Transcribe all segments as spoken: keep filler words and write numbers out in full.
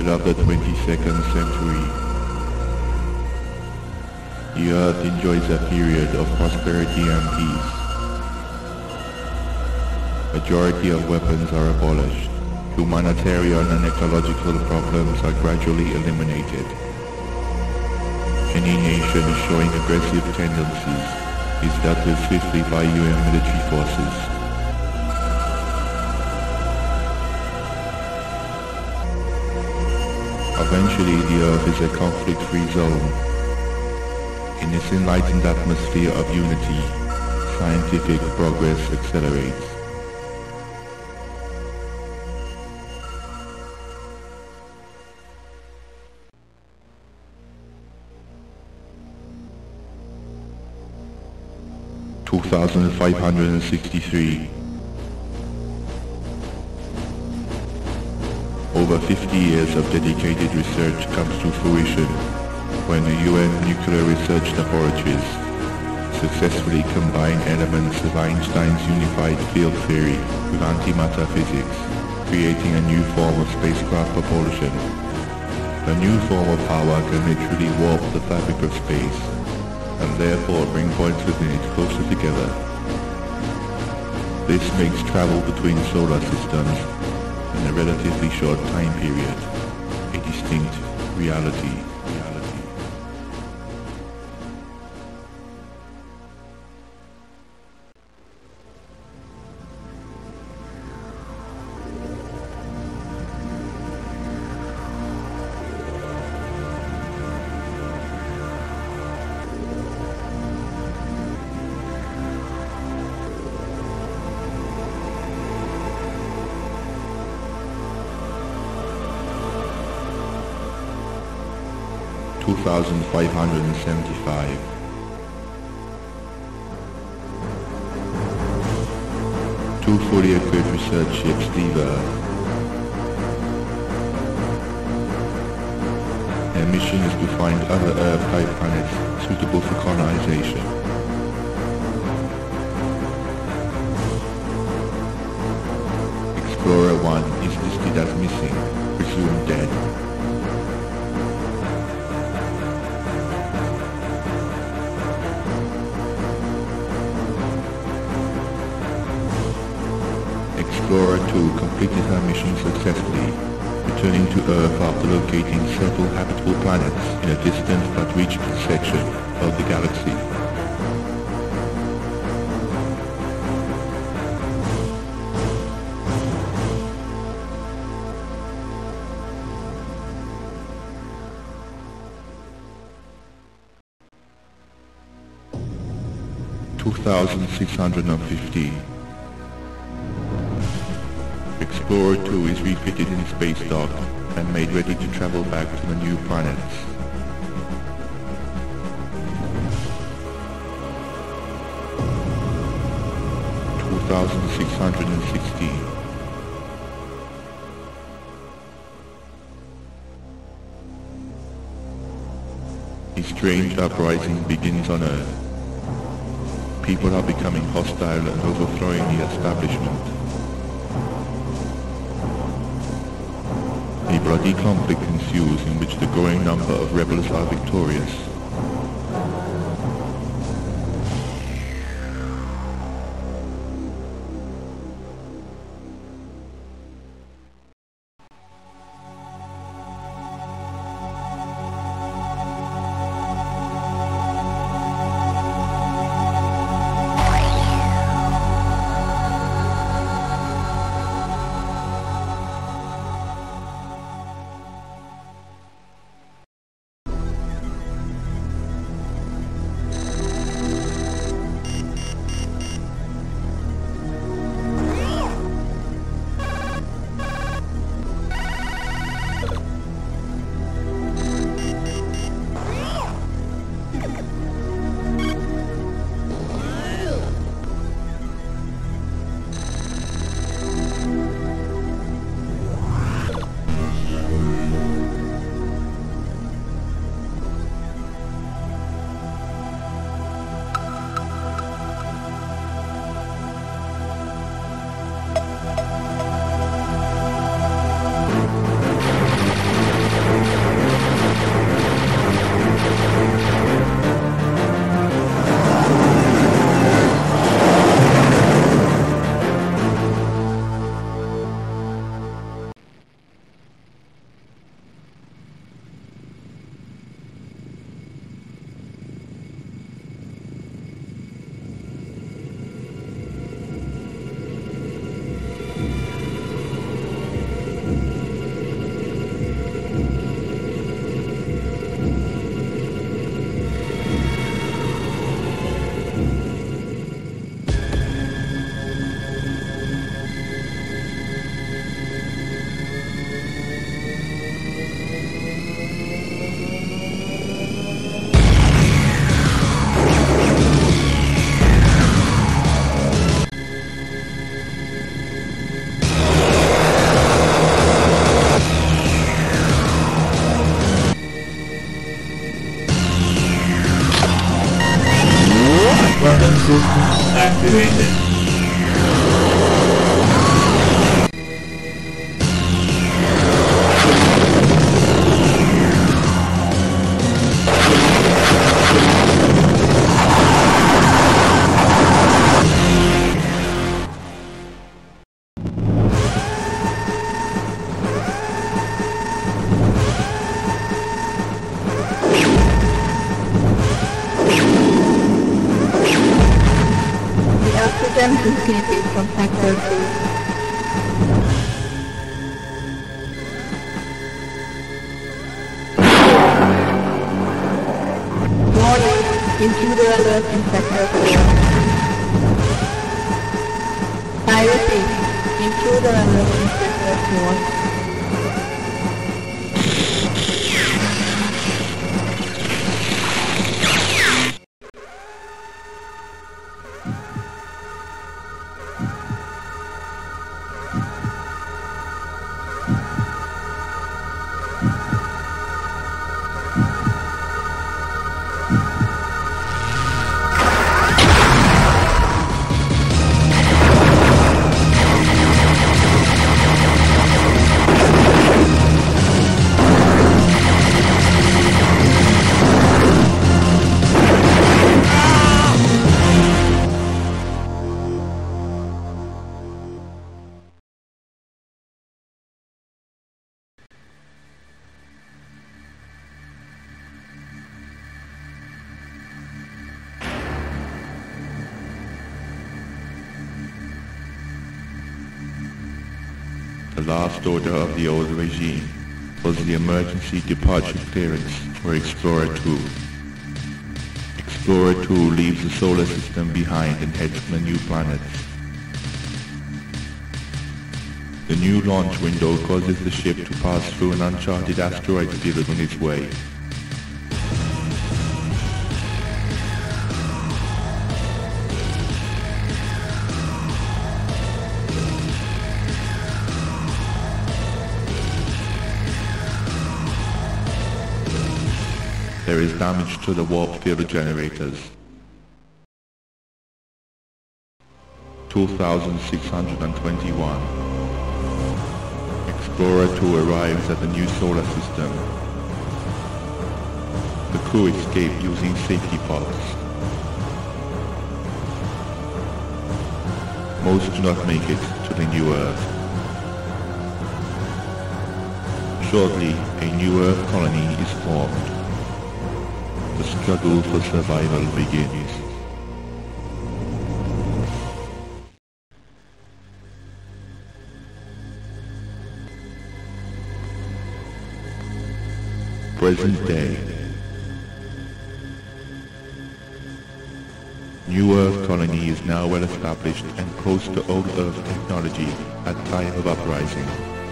of the twenty-second century. The Earth enjoys a period of prosperity and peace. Majority of weapons are abolished. Humanitarian and ecological problems are gradually eliminated. Any nation showing aggressive tendencies is dealt with swiftly by U N military forces. Eventually the Earth is a conflict-free zone. In this enlightened atmosphere of unity, scientific progress accelerates. two thousand five hundred sixty-three. Over fifty years of dedicated research comes to fruition when the U N nuclear research laboratories successfully combine elements of Einstein's unified field theory with antimatter physics, creating a new form of spacecraft propulsion. A new form of power can literally warp the fabric of space, and therefore bring points within it closer together. This makes travel between solar systems in a relatively short time period a distinct reality. reality. two thousand five hundred seventy-five. Two fully equipped research ships leave Earth. Their mission is to find other Earth-type planets suitable for colonization. Explorer one is listed as missing, presumed dead. Explorer two completed her mission successfully, returning to Earth after locating several habitable planets in a distant but reachable section of the galaxy. two thousand six hundred fifteen. Explorer two is refitted in space dock and made ready to travel back to the new planets. two thousand six hundred sixteen. A strange uprising begins on Earth. People are becoming hostile and overthrowing the establishment. A bloody conflict ensues in which the growing number of rebels are victorious. relocated from Sector two. Warning, intruder alert in Sector four. I repeat, intruder alert in Sector four. The last order of the old regime was the emergency departure clearance for Explorer two. Explorer two leaves the solar system behind and heads for the new planet. The new launch window causes the ship to pass through an uncharted asteroid field on its way. There is damage to the warp field generators. two thousand six hundred twenty-one. Explorer two arrives at the new solar system. The crew escape using safety pods. Most do not make it to the new Earth. Shortly, a new Earth colony is formed. The struggle for survival begins. Present day. New Earth colony is now well established and close to old Earth technology at time of uprising.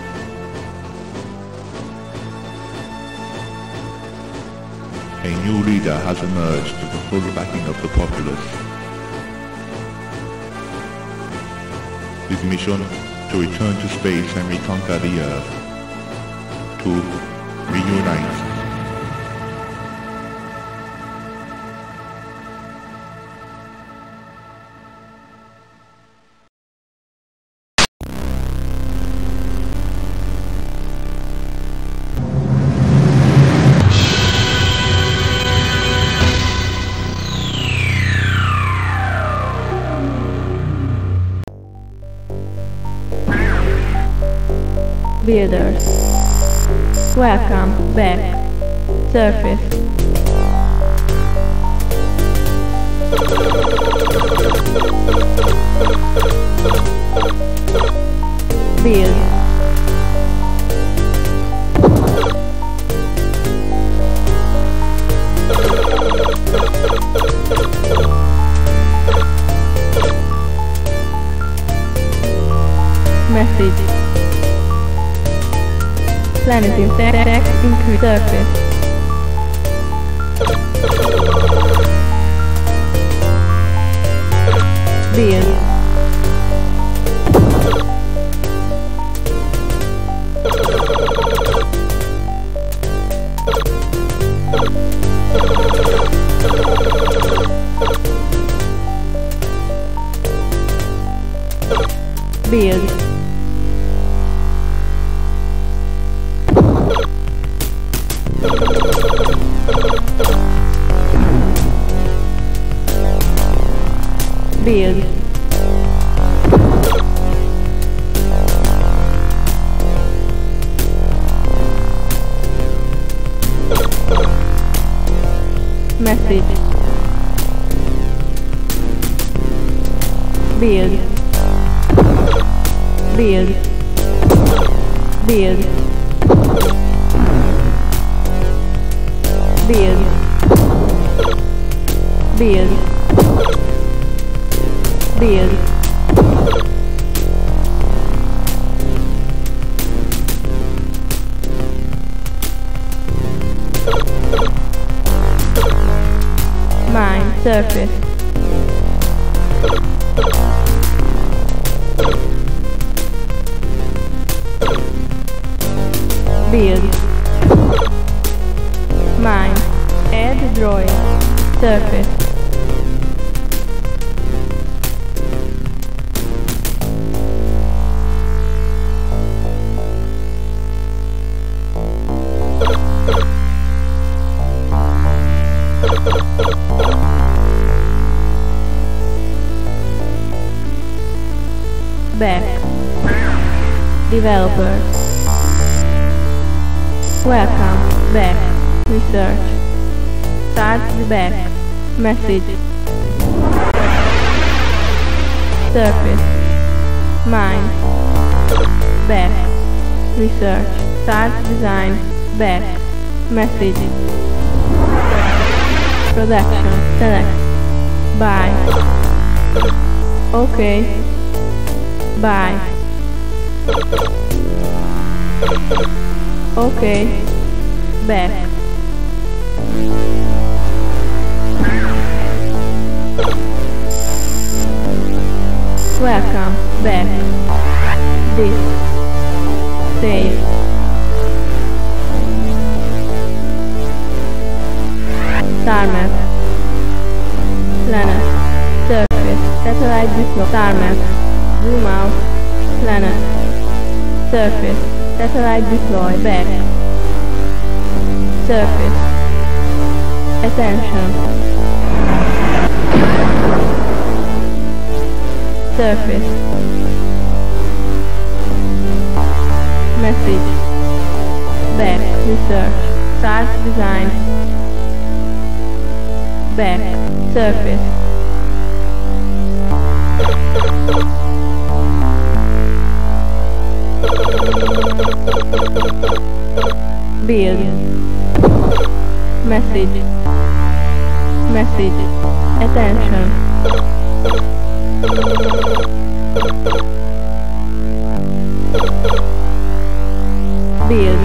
A new leader has emerged with the full backing of the populace. His mission, to return to space and reconquer the Earth. To reunite. Builders, welcome back. Surface. Build. Message. Planet insect increase surface. Build. Build. Build. Message. Build. Build. Build. Build. Build. Build. Mine. Surface. Build. Mine. Add drawing. Surface. Back. Developer. Welcome. Back. Research. Start the back. Message. Surface. Mine. Back. Research. Start design. Back. Message. Production. Select. Buy. Okay. Buy. Okay. Back. Welcome. Back. This. Save. Tarmac. Planet. Surface. Satellite deploy. Tarmac. Zoom out. Planet. Surface. Satellite deploy. Back. Surface. Attention. Surface. Message. Back. Research. Start design. Back. Surface. Build. Message. Message. Attention. Build.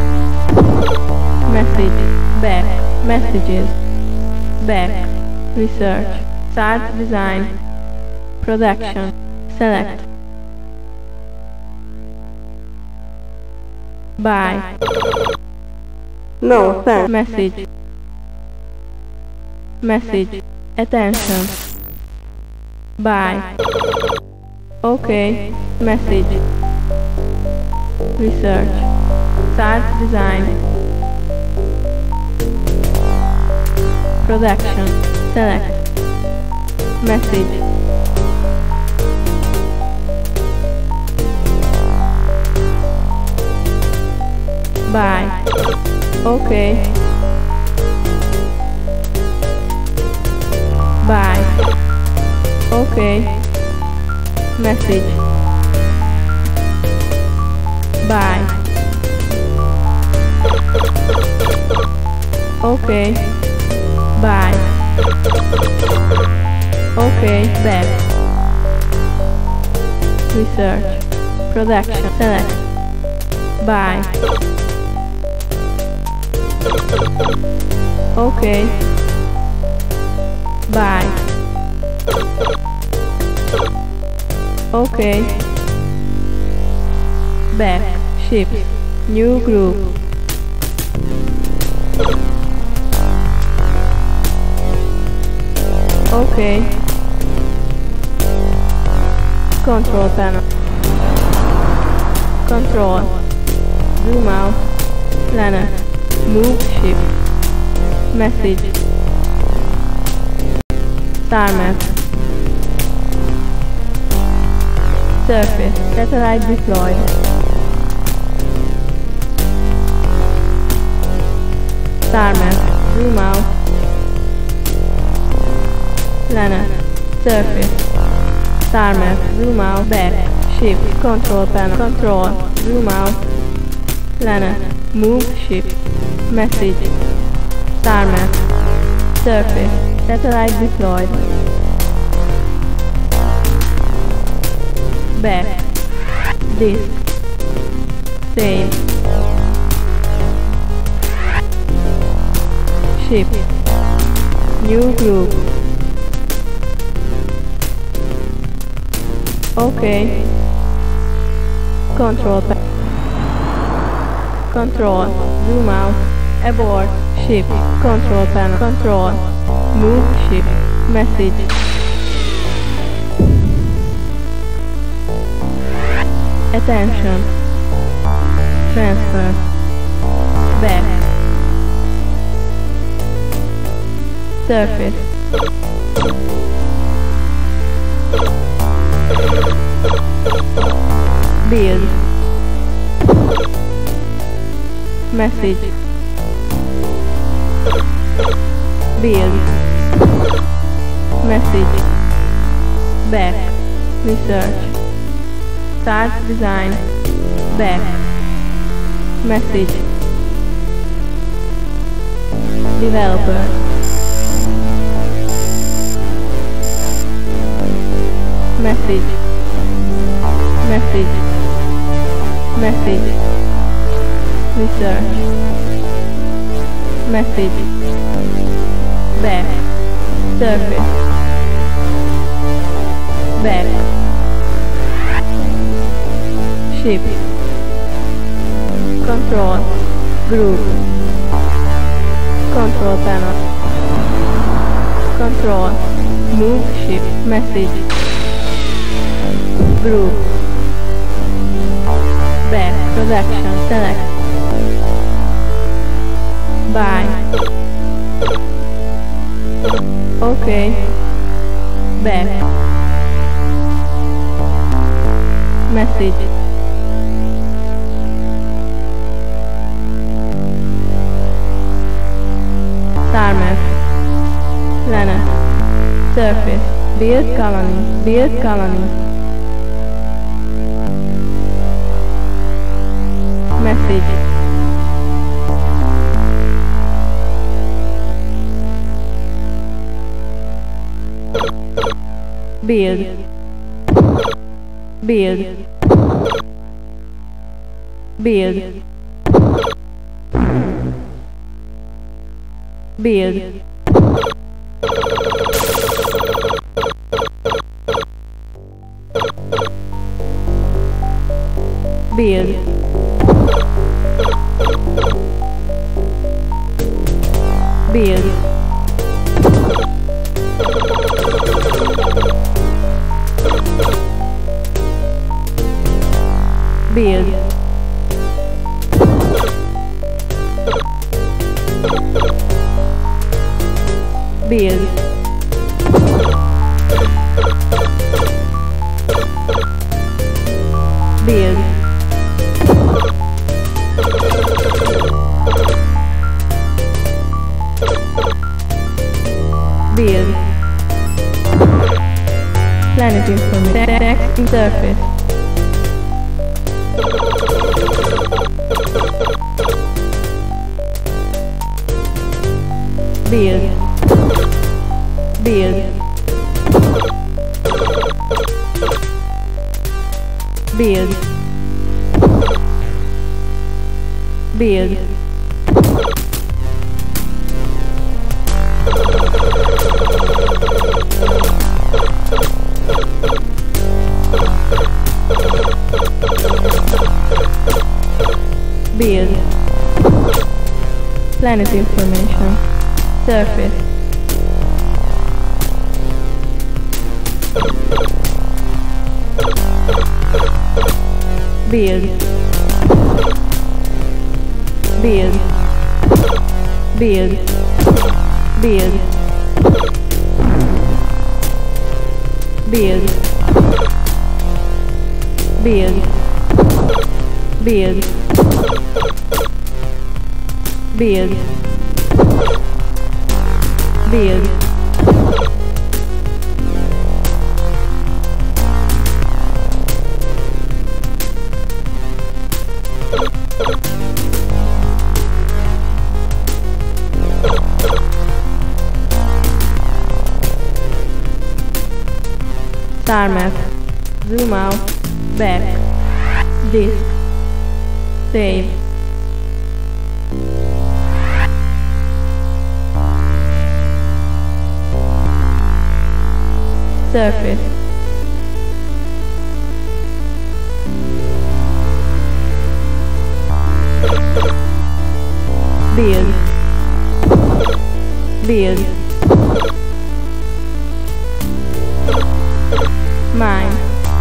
Message. Back. Messages. Back. Research. Start design. Production. Select. Buy. No, thanks. Message. Message. Attention. Buy. Okay. Message. Research. Start design. Production. Select. Message. Buy. Okay. Buy. Okay. Message. Buy. Okay. Buy. Okay. Back. Research. Production. Select. Buy. Okay. Buy. Okay. Back. Ship. New group. Okay. Control panel. Control. Zoom out. Planet. Move ship. Message. Tarmac. Surface. Satellite deployed. Tarmac. Zoom out. Planet. Surface. Tarmac. Zoom out. Back. Shift, control panel, control, zoom out, planet, move, shift, message, star map, surface, satellite deployed, back, disk, save, shift, new group, OK, control panel, control, zoom out, abort, shift, control panel, control, move, shift, message, attention, transfer, back, surface, build, message, build, message, back, research, start design, back, message, developer, message, message, message, research, message, back, surface, back, shift, control, group, control panel, control, move, shift, message, group, back, production, select, buy, OK, back, message, star map, planet, surface, build colony, build colony, message, build, build, build, build, build, build, build, build, build, build, planet information, text in surface, build, build, build, build, build, planet information, surface, build, build, build, build, build, build, build, build, build, tarmac, zoom out, back, disk, save, surface, build, build, mine,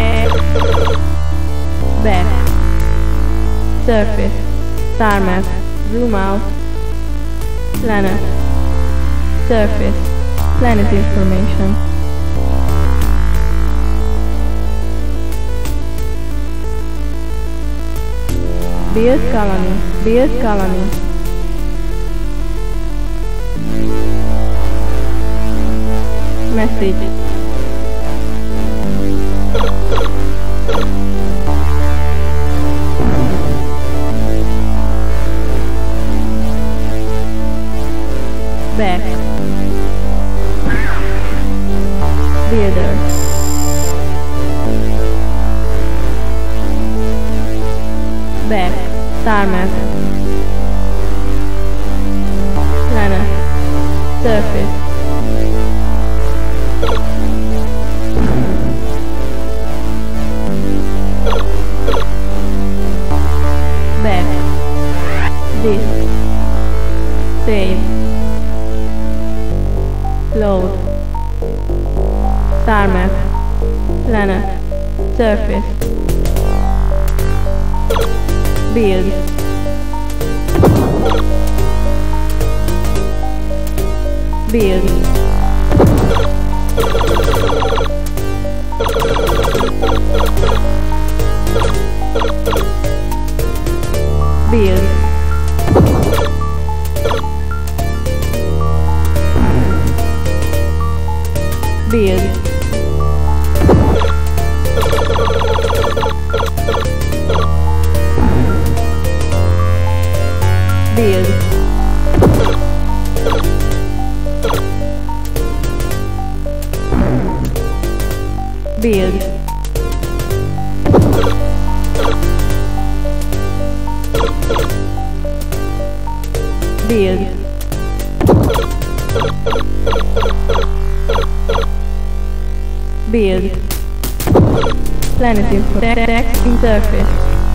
back, surface, tarmac, zoom out, planet, surface, planet information, build colony, build colony, message, back, builder, back, tarmac, planet, surface, back, disk, save, load, tarmac, planet, surface, build, build, build, build, build, build, build, build, planet info, text interface,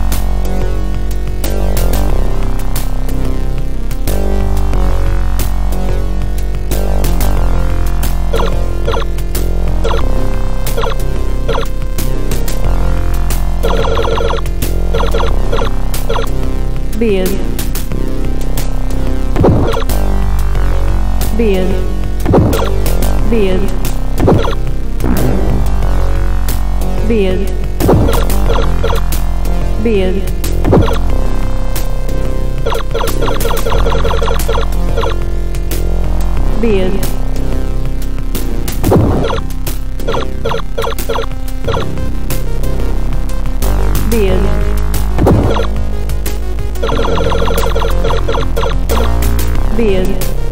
build, build, build, build, build, build, build, build,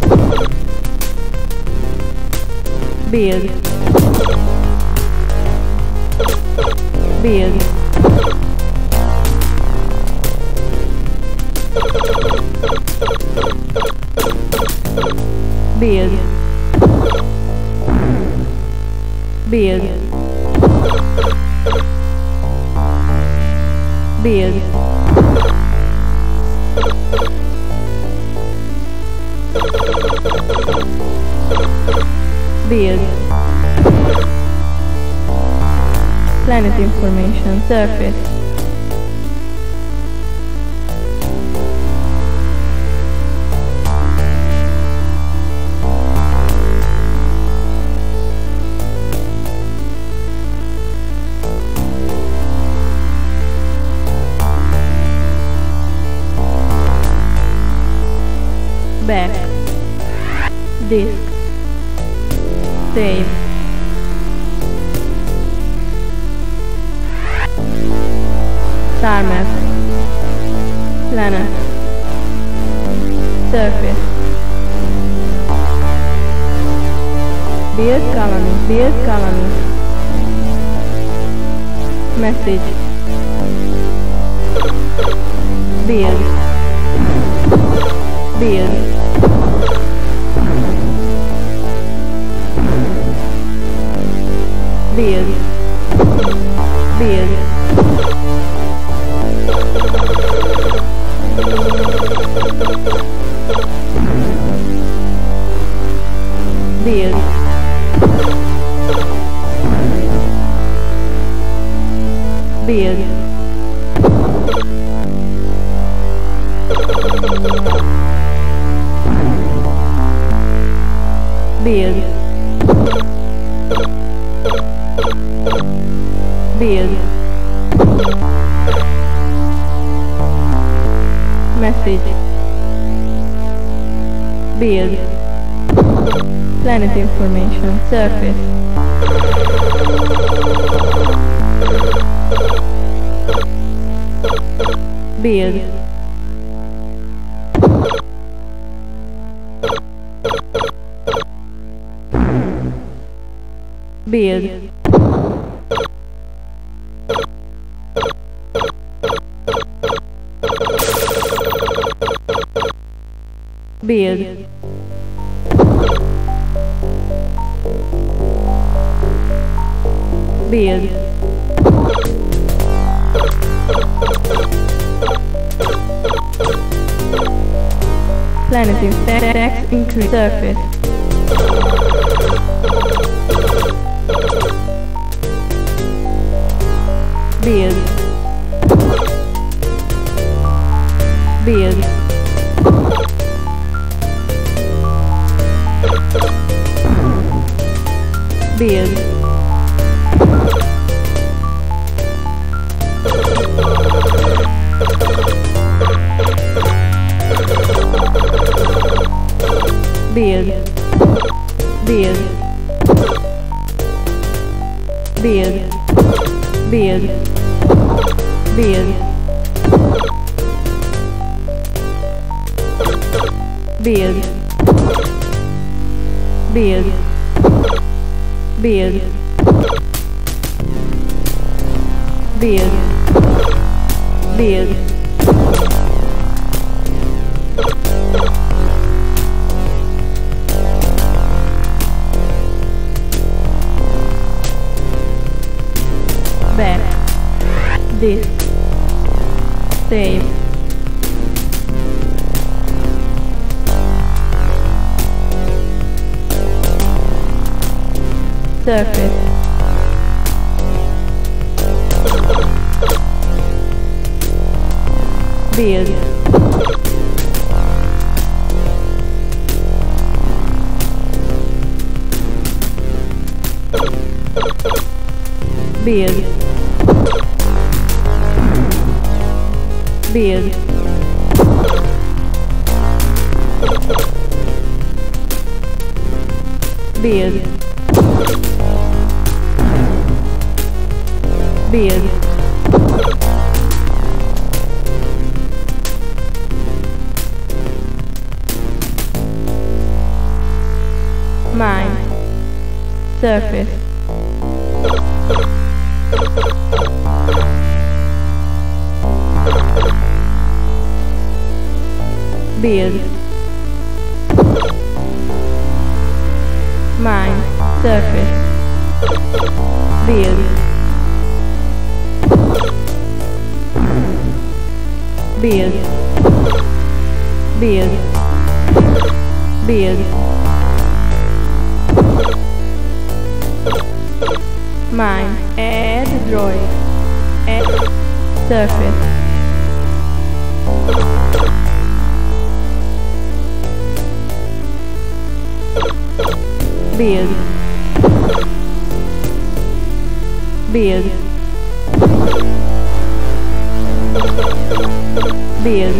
build, build, build, build, build, build, planet information, surface, back, disk, save, tarmac, planet, surface, build colony, build colony, Message. Build. Build. Build. Build. Build. Build. Build. Build. Message. Build. Planet information. Surface. Build. Build. Build. Build. Planet effects increase surface. Build. Build. Build. Build. Build. Build. Build. Build. Build. Build. Build. Build. Build. Back. This. Save. Surface. Build. Build. Build. Build. Build. Mine. Surface. Build. Mine. Surface. Build. Build. Build. Build. Mine. Add droid. Add surface. Build. Build. Build.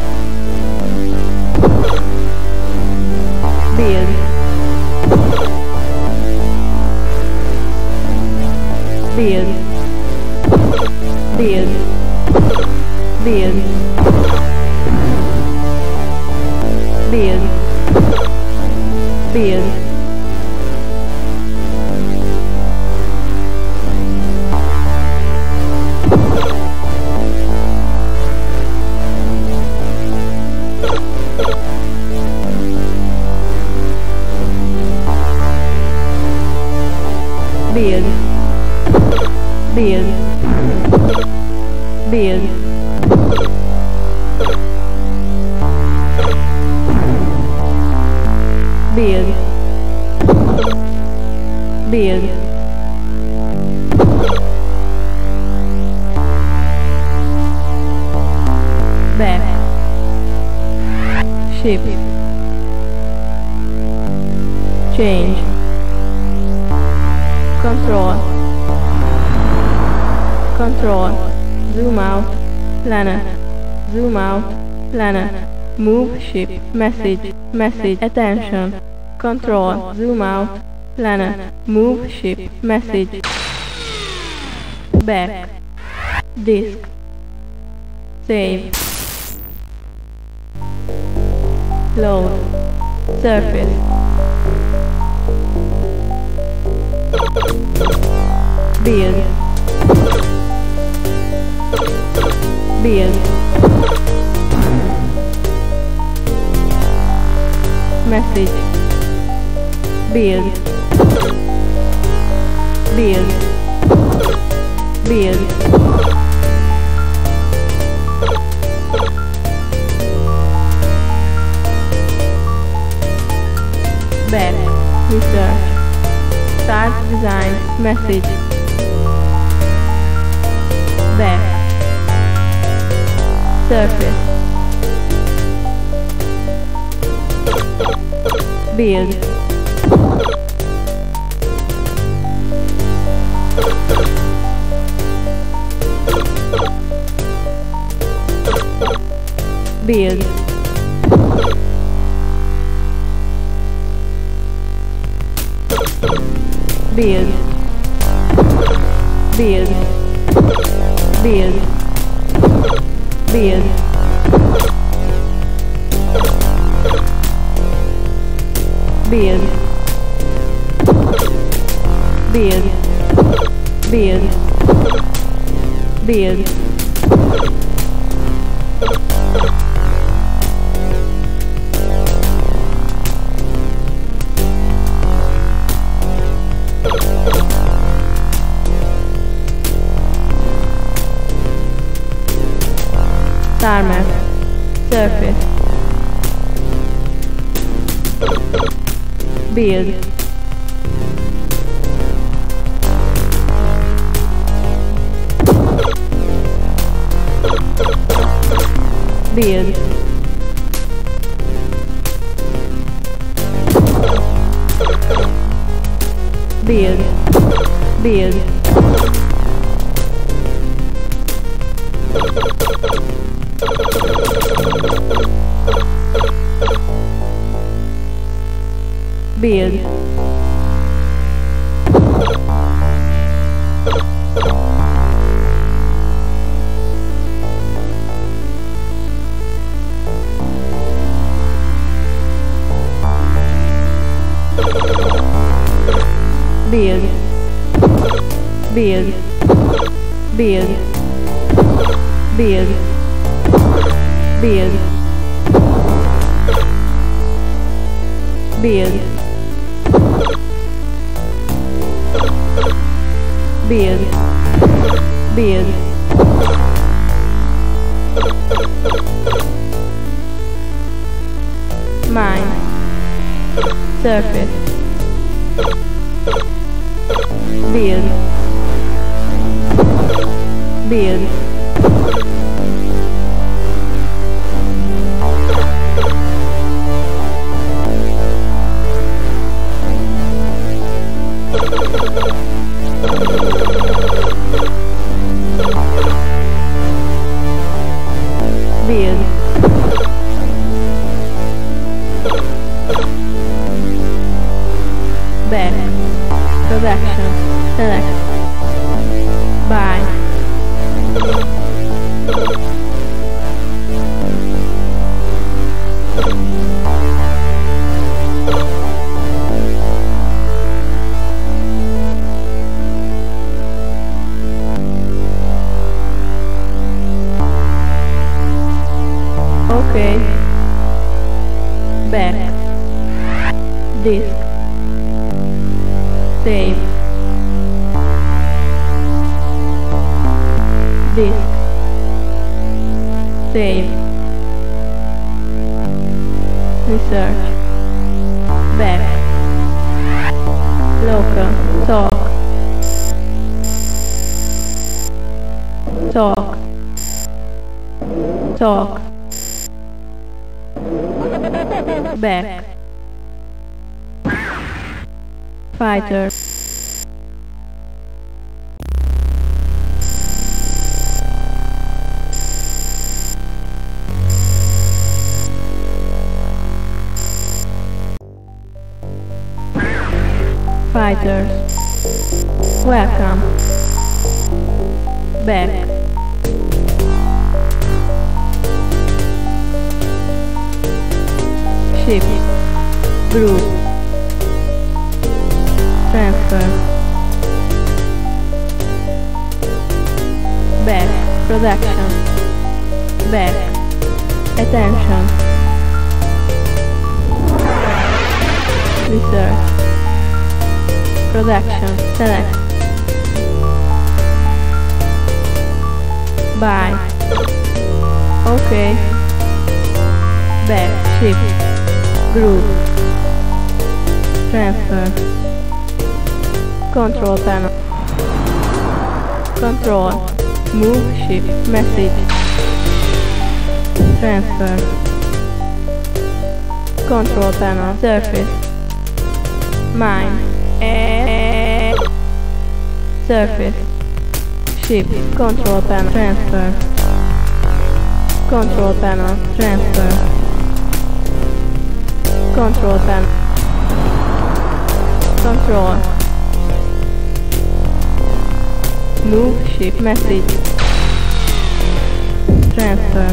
Build. Build. Build. Build. Build. Build. build, build, build, build, build, back, shift, change, control, control, zoom out, planet, zoom out, planet, move, shift, message, message, attention, control, zoom out, planet, move, shift, message, back, disk, save, load, surface, build, build, message, build, build, build, back, research, start design, message, back, surface, build, build, build, build, build, build, build, build, build, build, tarmac, surface, build, build, build, build, build, build, build, build, build, build, build, build, build, mine, surface, build, build, build, back, production, select, buy, okay, back, disk, save, Disk. Save. Research. Back. Local. Talk. Talk. Talk. Back. Fighter. Fighters. Welcome. Back. Ship. Group. Transfer. Back. Production. Back. Attention. Research. Production. Select. Buy. Okay. Back. Ship. Group. Transfer. Control panel. Control. Move. Ship. Message. Transfer. Control panel. Surface. Mine. Surface. Ship. Control panel. Transfer. Control panel. Transfer. Control panel. Control. Move. Ship. Message. Transfer.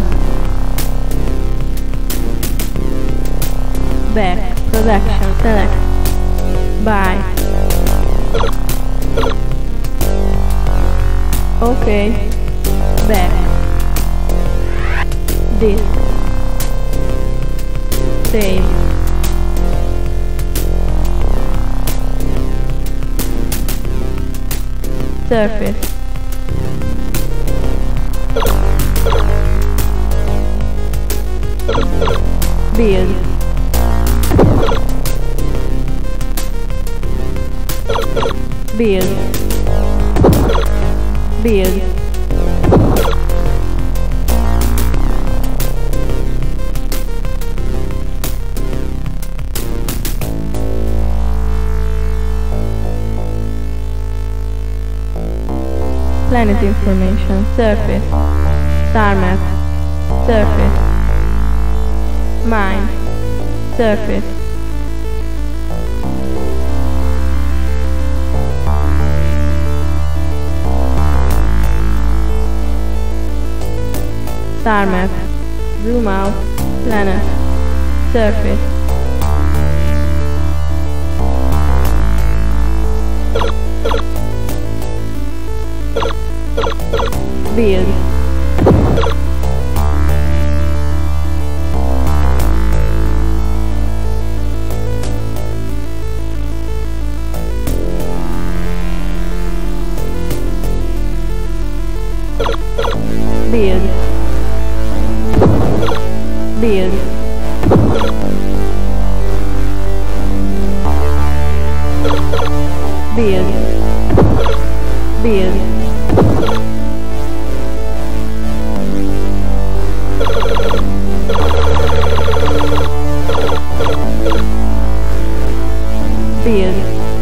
Back. Production. Select. Buy. Okay. Back. Disk. Save. Surface. Build. Build. Build. Planet information. Surface. Star map. Surface. Mine. Surface. Star map. Zoom out. Planet. Surface. Build. Build. Build. Build. Build. Build.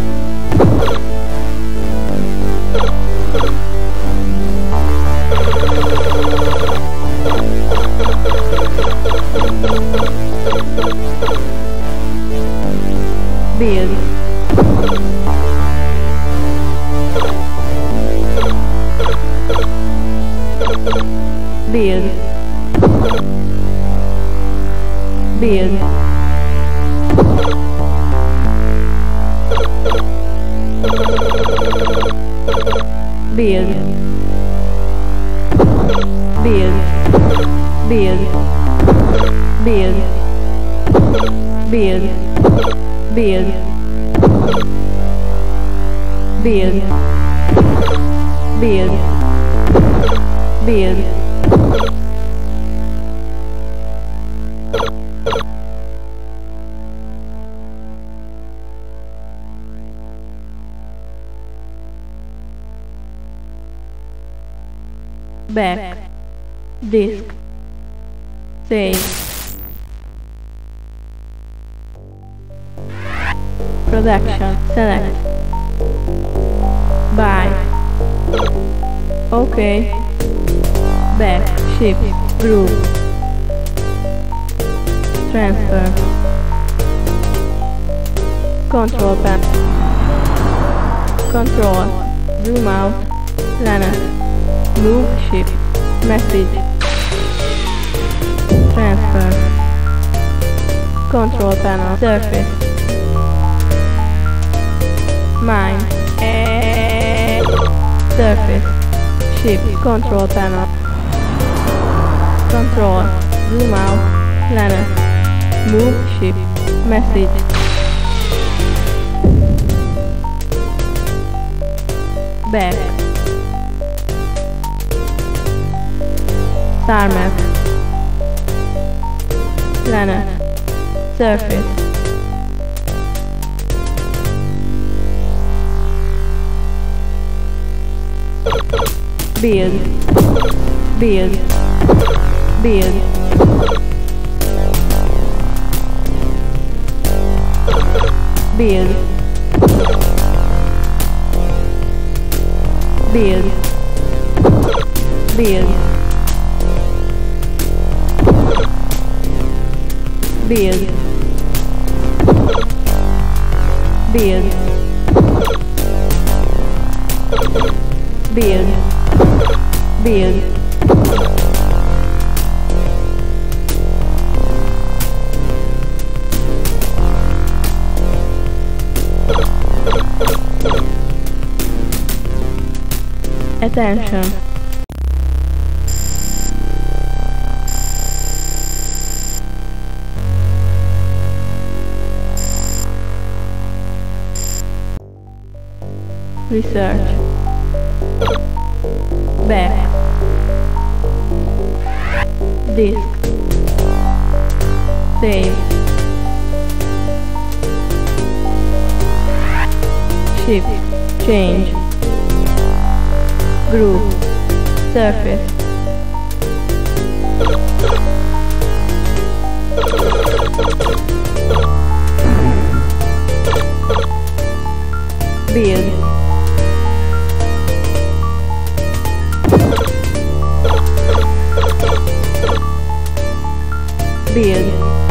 Build. Build. Build. Build. Build. Build. Build. Build. Build. Build. Build. Build. Back. Disk. Save. Production. Select. Buy. OK. Back. Shift. Group. Transfer. Control panel. Control. Zoom out. Planet. Move. Shift. Message. Transfer. Control panel. Surface. Mine. Surface. Shift. Control panel. Control. Zoom out. Planet. Move. Shift. Message. Back. Star map. Planet. Surface. Build. Build. Build. Build. Build. Build. Build. Build. Build. Build. Attention. Research. Back. Disk. Save. Shift. Change. Group. Surface. Build. Build.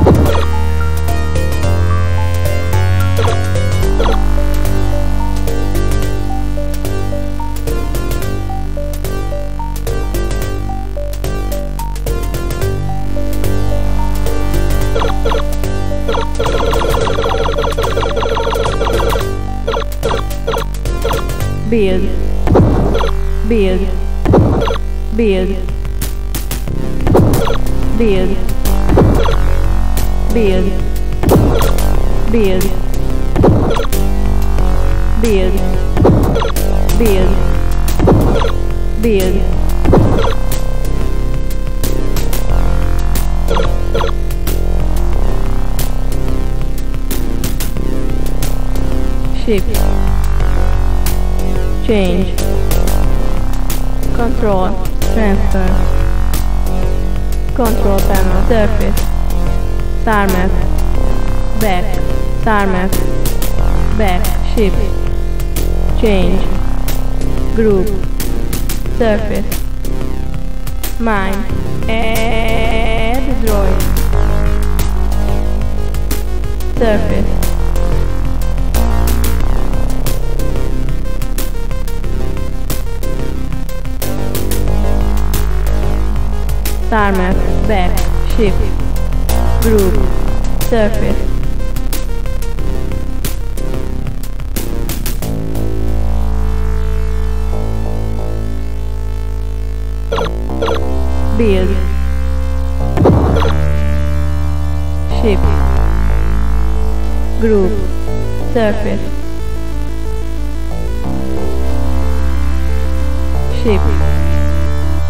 Build. Build. Build. Build. Build. Build. Build. Build. Build. Shift. Change. Control. Transfer. Control panel. Surface. Star map. Back. Star map. Back. Shift. Change. Group. Surface. Mine. Add droid. Surface. Star map. Back. Shift. Group. Surface. Build. Shift. Group. Surface. Shift.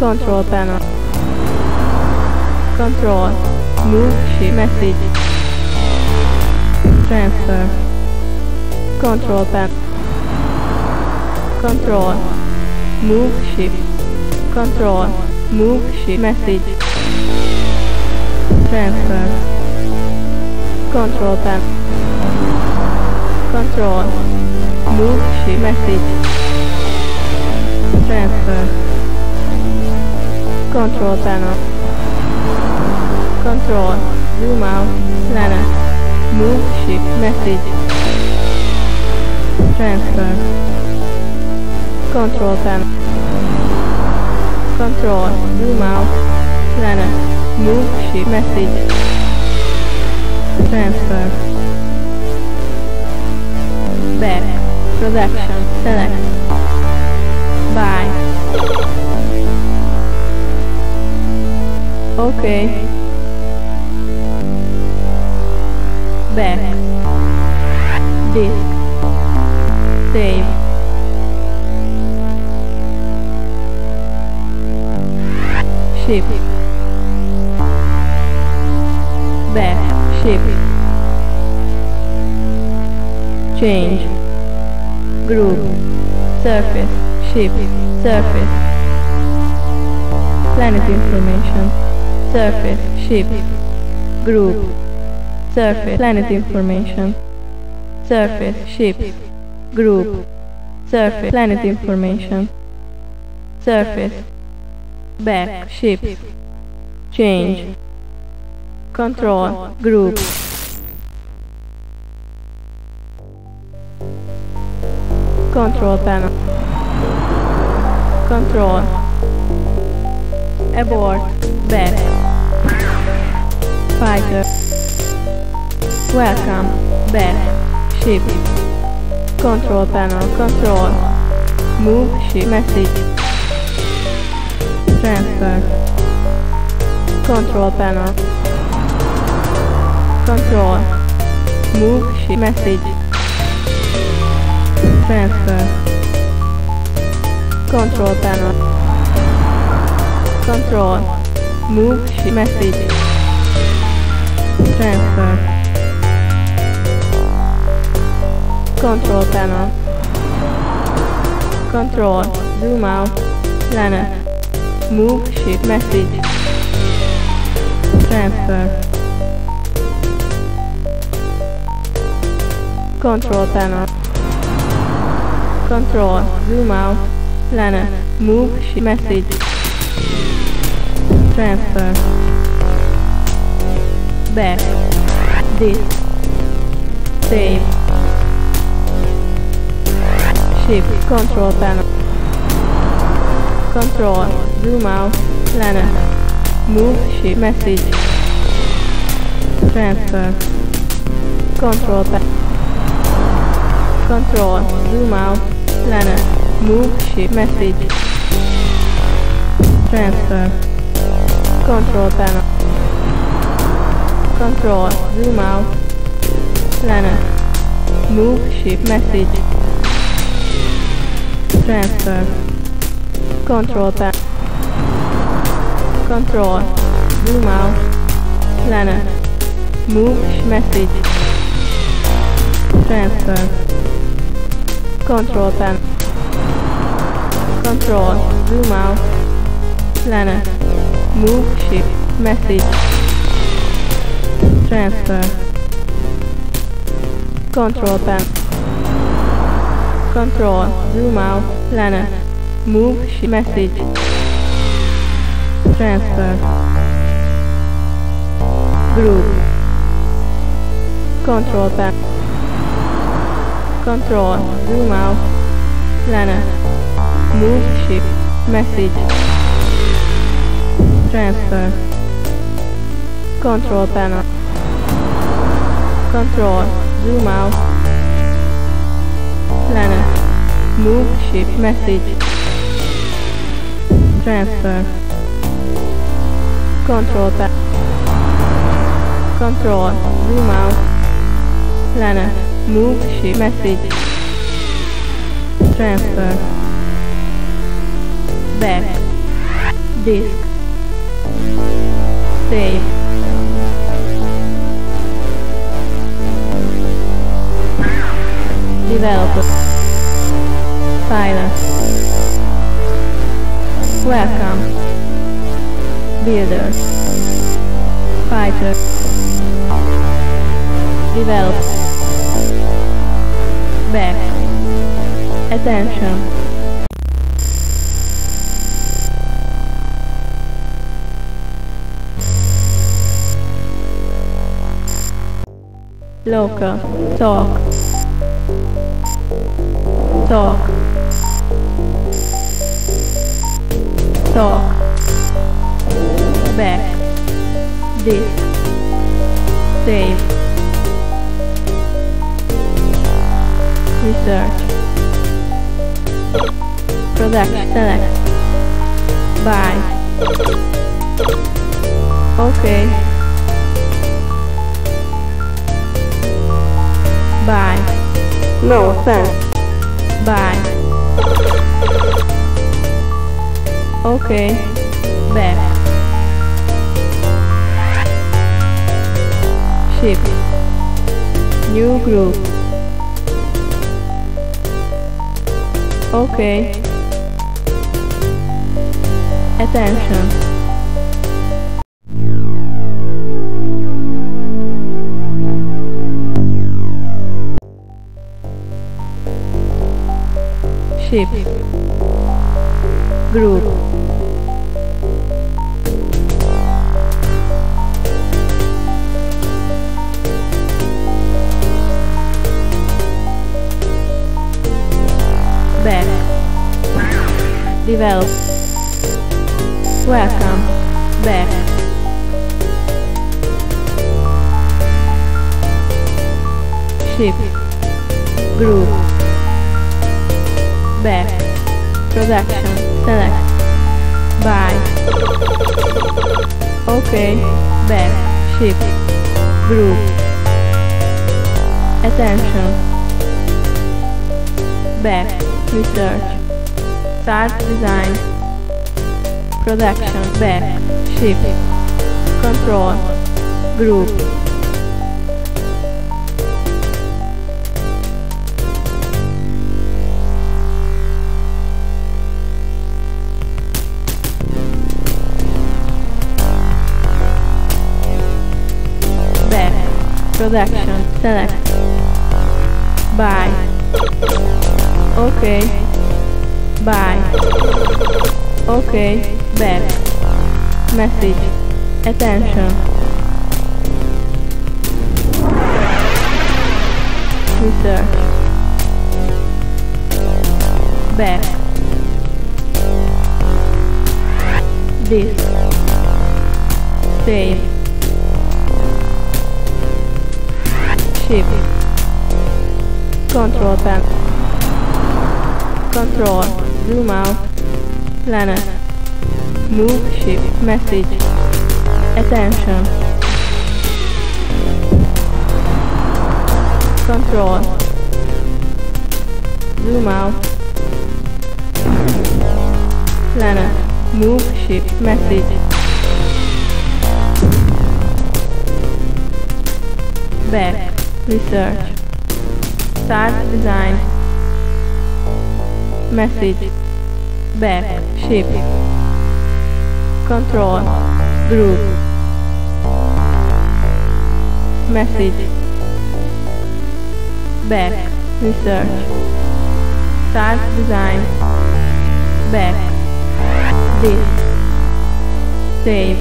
Control panel. Control. Move shift message. Transfer. Control panel. Control. Move shift. Control. Move shift message. Transfer. Control panel. Control. Move shift message. Transfer. Control panel. Control. Zoom out. Planner. Move shift message. Transfer. Control panel. Control. Zoom out. Planner. Move shift message. Transfer. Back. Production. Select. Buy. Okay. Back. Disk. Save. Ship. Back. Ship. Change. Group. Surface. Ship. Surface. Planet information. Surface. Ship. Group. Surface. Planet information. Surface. Ship. Group. Surface. Planet information. Surface. Back. Ship. Change. Control. Group. Control panel. Control. Abort. Back. Fighter. Welcome. Back. Ship. Control panel. Control. Move ship message. Transfer. Control panel. Control. Move ship message. Transfer. Control panel. Control. Move ship message. Transfer. Control panel. Control. Zoom out. Planet. Move ship message. Transfer. Control panel. Control. Zoom out. Planet. Move ship message. Transfer. Back. Disk. Save. Ship. Control panel. Control. Zoom out. Planet. Move ship message. Transfer. Control panel. Control. Zoom out. Planet. Move ship message. Transfer. Control panel. Control. Zoom out. Planet. Move ship message. Transfer. Control panel. Control. Zoom out. Planet. Move message. Transfer. Control panel. Control. Zoom out. Planet. Move ship message. Transfer. Control panel. Control. Zoom out. Planet. Move ship message. Transfer. Group. Control panel. Control. Zoom out. Planet. Move ship message. Transfer. Control panel. Control. Zoom out. Planet. Move ship message. Transfer. Control panel. Control. Zoom out. Planet. Move ship message. Transfer. Back. Disk. Save. Developer. Pilot. Welcome. Builder. Fighter. Develop. Back. Attention. Local. Talk. Talk. Talk. Back. Disk. Save. Research. Production. Select. Buy. Okay. Buy. No, thanks. Buy. Okay. Back. Ship. New group. Okay. Attention. Ship. Group. Back. Develop. Welcome. Back. Ship. Group. Back. Production. Select. Buy. Okay. Back. Ship. Group. Attention. Back. Research. Start design. Production. Back. Ship. Control. Group. Back. Production. Select. Buy. Okay. Buy. Okay. Back. Message. Attention. Research. Back. Disk. Save. Ship. Control panel. Control. Zoom out. Planet. Move ship. Message. Attention. Control. Zoom out. Planet. Move ship. Message. Back. Research. Start design. Message. Back. Ship. Control. Group. Message. Back. Research. Start design. Back. Disk. Save.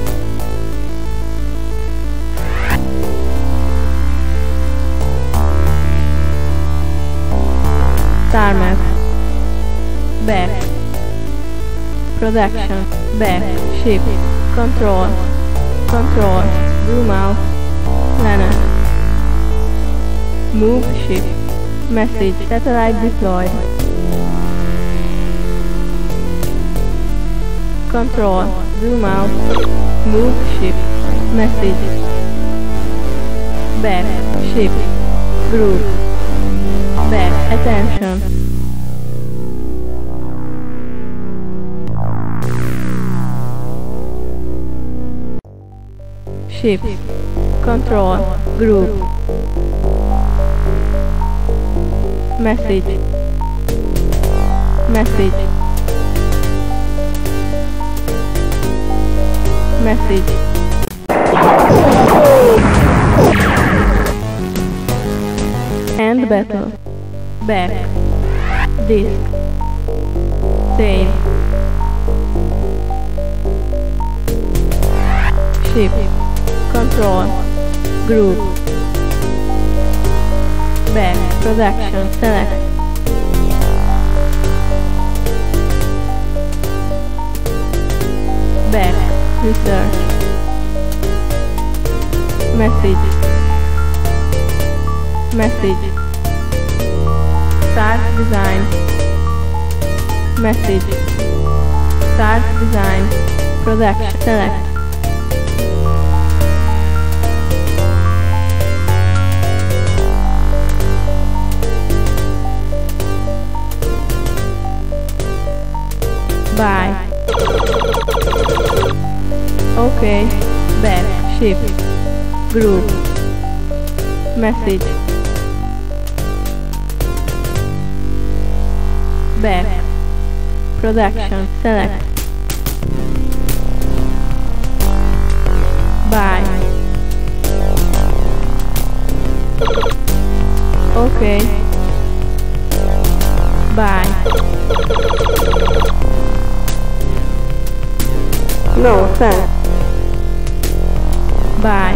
Tarmac. Back. Production. Back. Ship. Control. Control. Zoom out. Planet. Move ship. Message. Satellite deployed. Control. Zoom out. Move ship. Message. Back. Ship. Group. Back. Attention. ships, control, group, message, message, message, end battle, back, disc, sail, ship, control, group, back, production, select, back, research, message, message, start design, message, start design, production, select, buy, okay, back, ship, group, message, back, production, select, buy, okay, buy, no thanks, buy,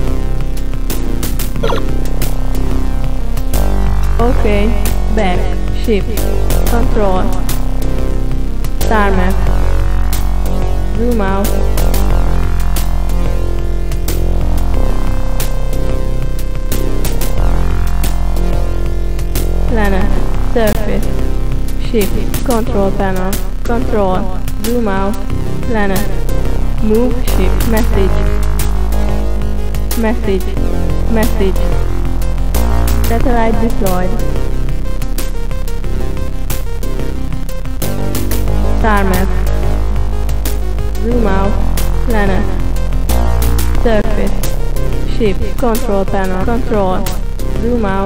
okay, back, ship, control, star map, zoom out, planet, surface, ship, control panel, control, zoom out, planet, move ship, message, message, message, satellite deployed, star map, zoom out, planet, surface, ship, control panel, control, zoom out,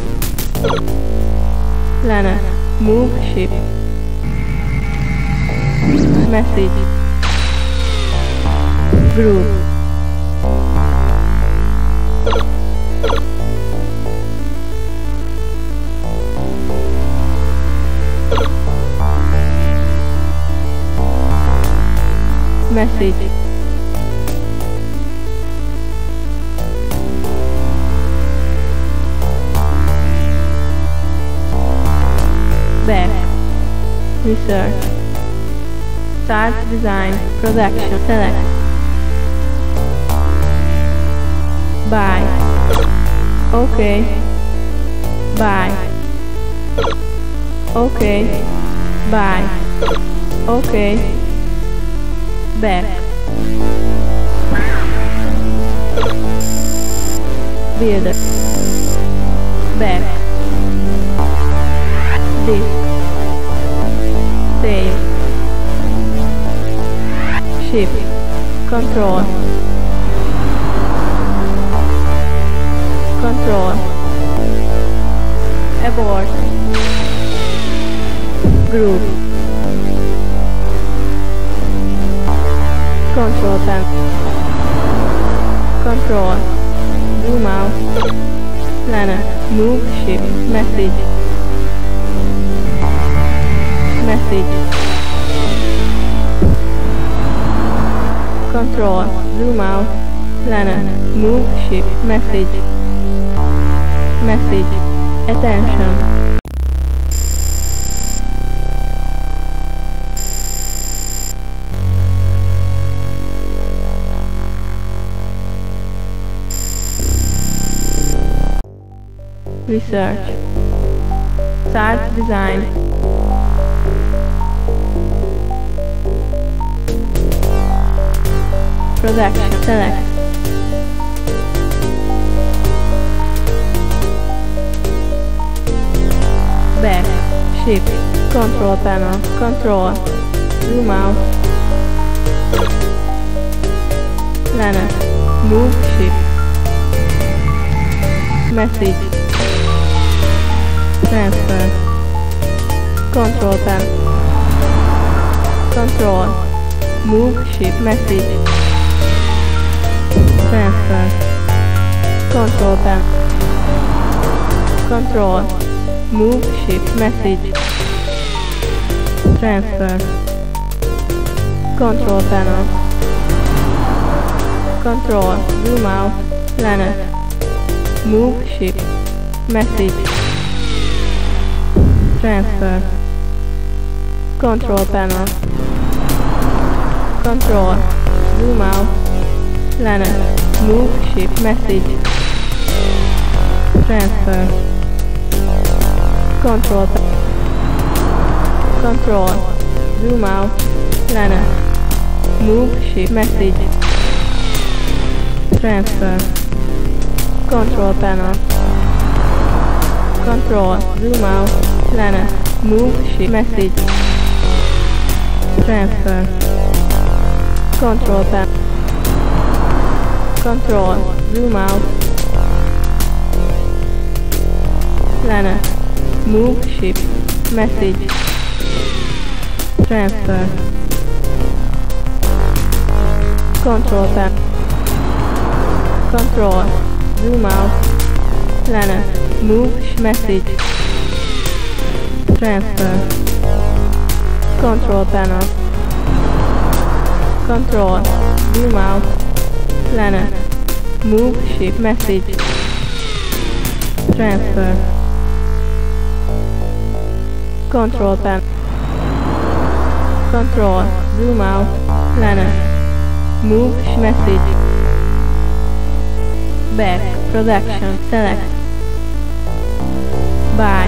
planet, move ship, message, group, message, back, research, start design, production, select, buy, okay, buy, okay, buy, okay, back, builder, back, this, sail, ship, control, control, abort, group, control panel, control, zoom out, planet, move ship, message, message, control, zoom out, planet, move ship, message, message, attention, research, start design, production, select, back, ship, control panel, control, zoom out, planet, Move ship. Message. Transfer. Control panel. Control. Move ship. Message. Transfer. Control panel. Control. Move ship. Message. Transfer. Control panel. Control. Zoom out. Planet. Move ship. Message. Transfer. Control panel. Control. Zoom out. Planet. Move ship. Message. Transfer. Control. Control. Zoom out. Planet. Move ship. Message. Transfer. Control panel. Control. Zoom out. Planet. Move ship. Message. Transfer. Control panel. Control. Zoom out. Planet. Move ship. Message. Transfer. Control panel. Control. Zoom out. Planet. Move message. Transfer. Control panel. Control. Zoom out. Planet. Move ship message. Transfer. Control panel. Control. Zoom out. Planet. Move message. Back. Production. Select. Buy.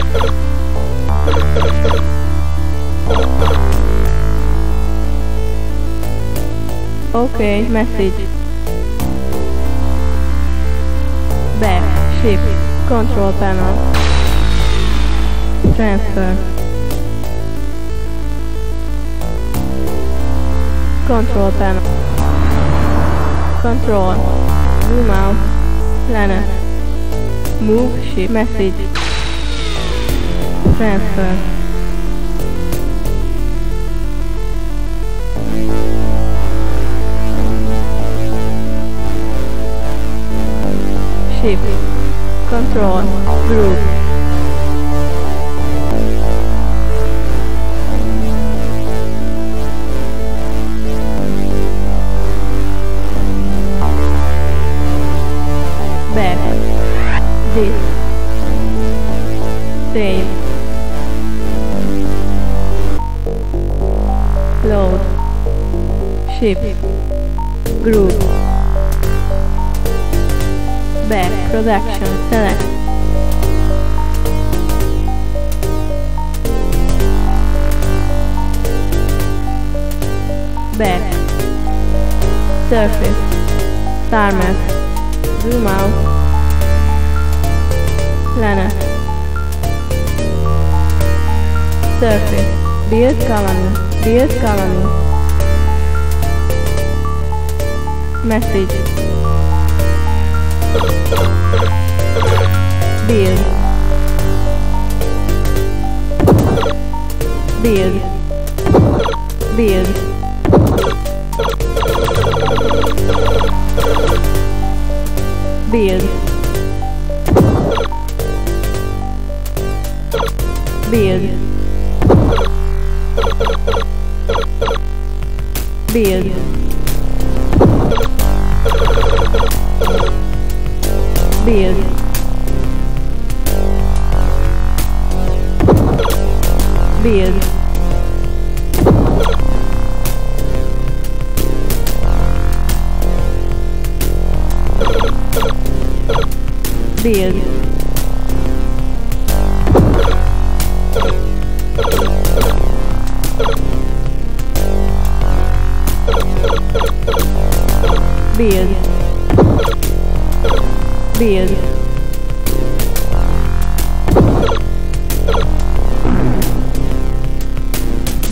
OK. Message. Back. Ship. Control panel. Transfer. Control panel. Control. Zoom out. Planet. Move ship message. Transfer. Ship. Control. Group. Back. This. Save. Load. Ship. Group. Back. Production. Select. Back. Surface. Star map. Zoom out. Planet. Surface. Build colony. Build colony. Message. Build. Build. Build. Build. Build. Build. Build. Build. Build. Build. Build.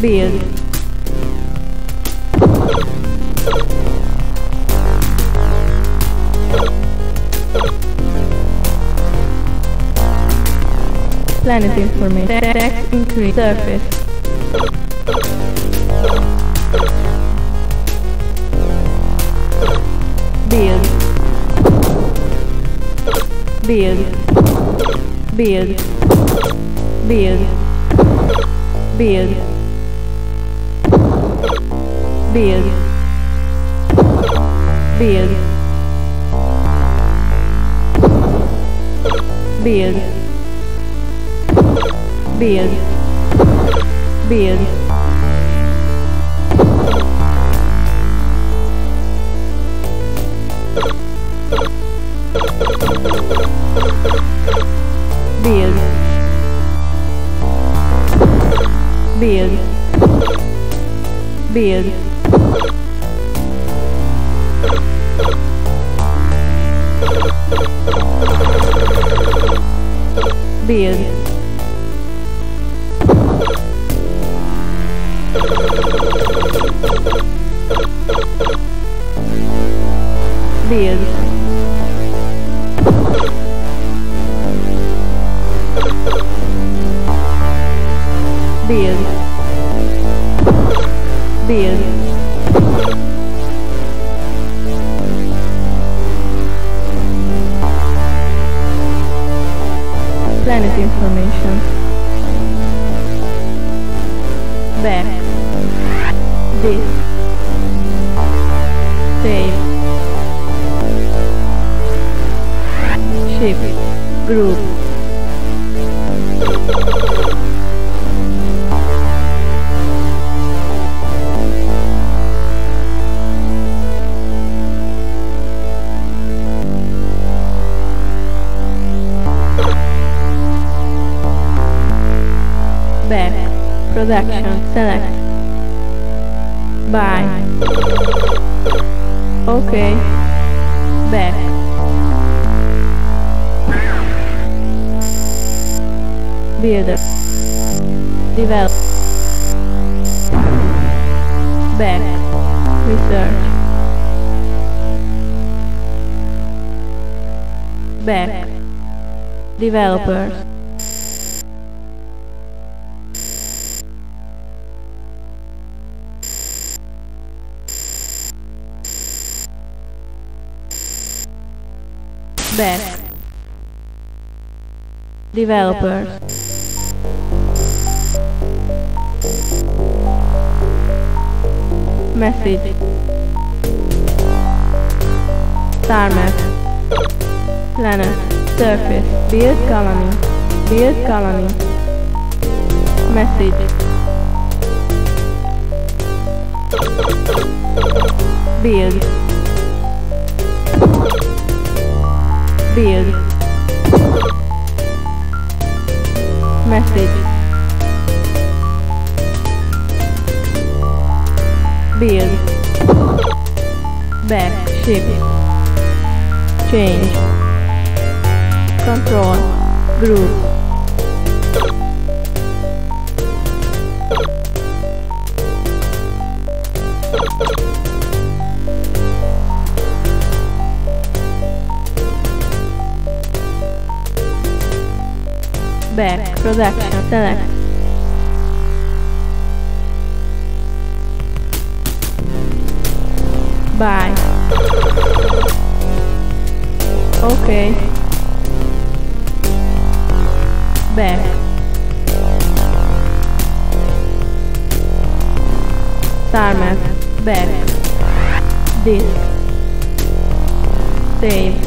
Build. Planet information. Text increase. Surface. Build. Build. Build. Build. Build. Build. Build. Build. Build. Build. Build. Build. Build. Build. Build. Build. Build. Planet information. Back. This. Save. Ship. Group. Back. Production. Select. Buy. Okay. Back. Builder. Develop. Back. Research. Back. Developers. Back. Developers. Message. Star map. Planet. Surface. Build colony. Build colony. Message. Build. Build. Message. Build. Back. Ship. Change. Control. Group. Back. Production. Select. Buy. Okay. Back. Star map. Back. Disk. Save.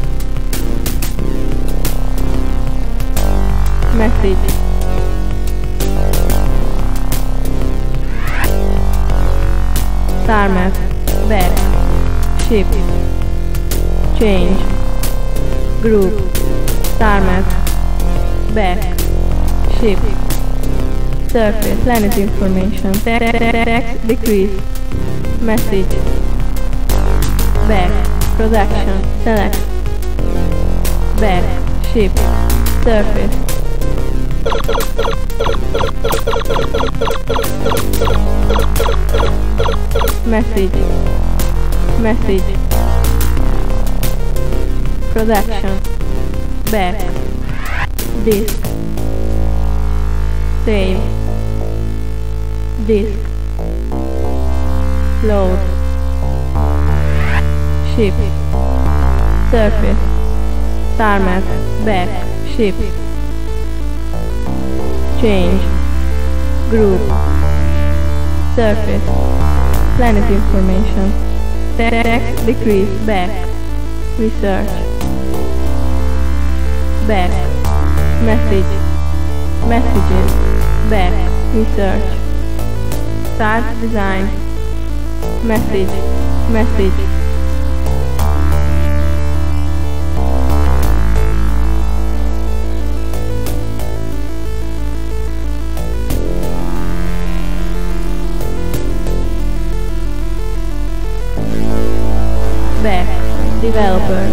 Message. Star map. Back. Ship. Change. Group. Star map. Back. Ship. Surface. Planet information. Text decrease. Message. Back. Production. Select. Back. Ship. Surface. Message. Message. Production. Back. Disk. Save. Disk. Load. Ship. Surface. Tarmac. Back. Ship. Change. Group. Surface. Planet information. Text decrease. Back. Research. Back. Message. Messages. Back. Research. Start design. Message. Message. Back. Developers.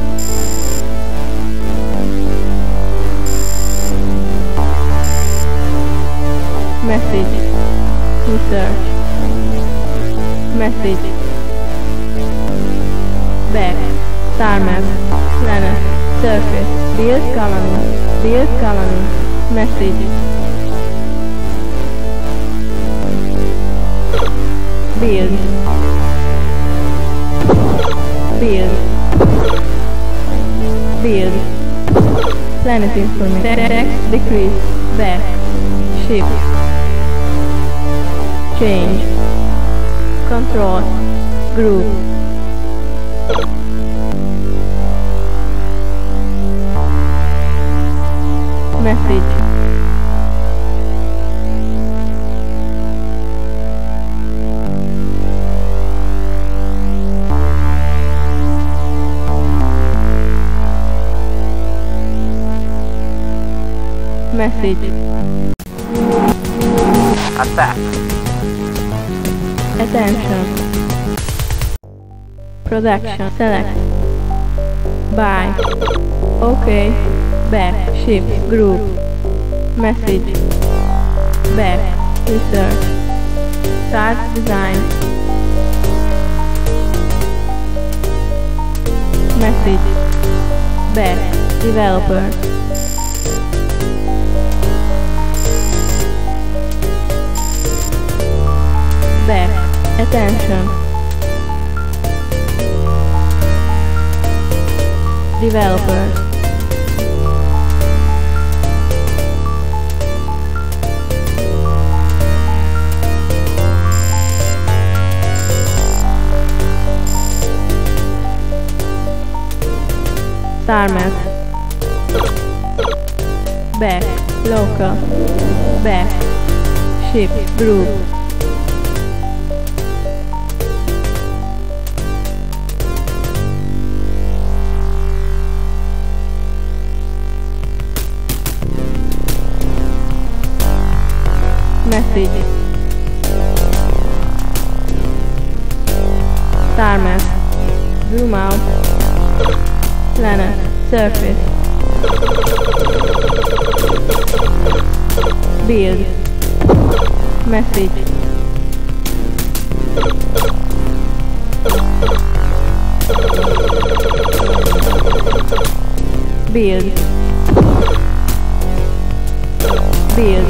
Message. Research. Message. Back. Tarmac. Planet. Surface. Build colony. Build colony. Message. Build. Build. Build. Planet information. Text decrease. Back. Ship. Change. Control. Group. Message. Message. Attack. Attention. Production. Select. Buy. OK. Back. Ship. Group. Message. Back. Research. Start design. Message. Back. Developer. Back. Attention. Developers. Tarmac. Back. Local. Back. Ship. Group. Message. Tarmac. Zoom out. Planet. Surface. Build. Message. Build. Build.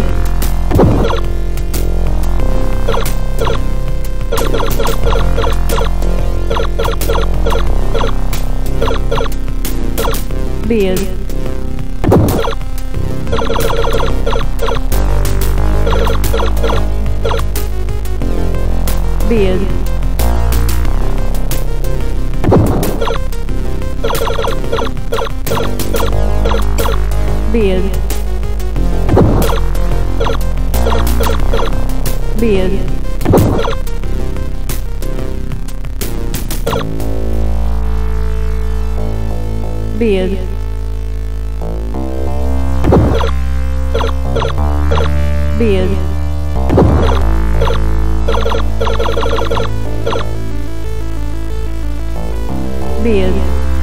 Build. Build. Build. Build. Build. Build. Build.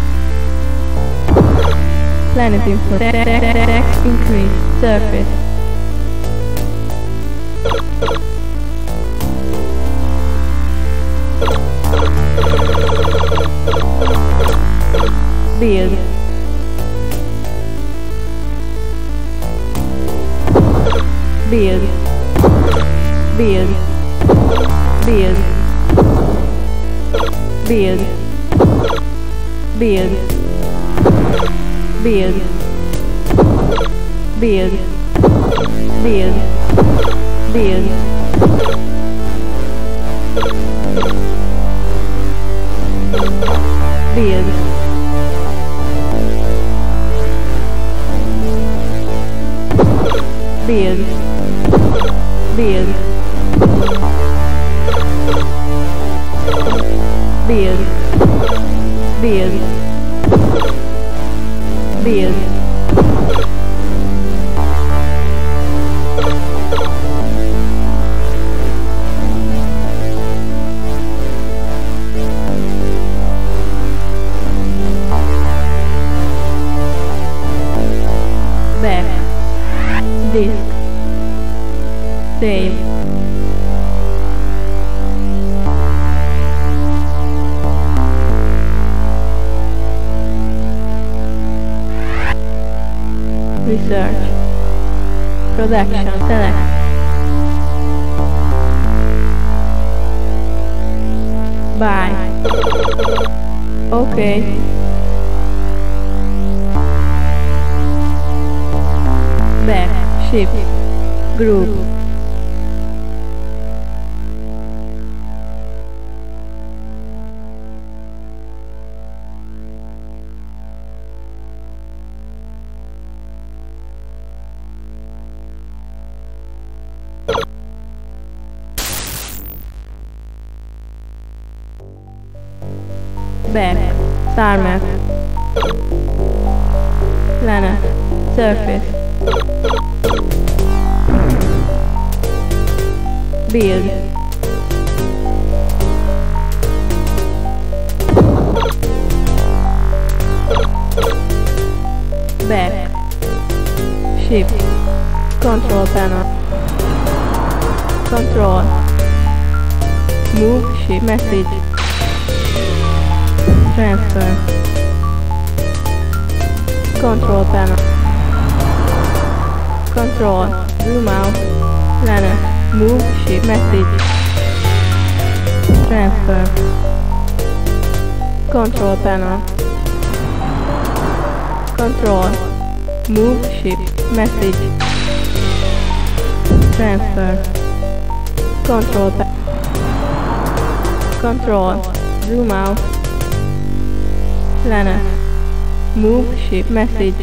Planet info. Text increase. Surface. Build. build, build, build, build, build, build, build, build, build. Build. Build. Build. Build. Build. Build. Back. Disc. Save. Research. Production. Select. Buy. Okay. Back. Ship. Group. Back. Tarmac. Planet. Surface. Build. Back. Ship. Control panel. Control. Move ship message. Transfer. Control panel. Control. Zoom out. Planet. Move ship message. Transfer. Control panel. Control. Move ship message. Transfer. Control panel. Control. Zoom out. Planet. Move ship message.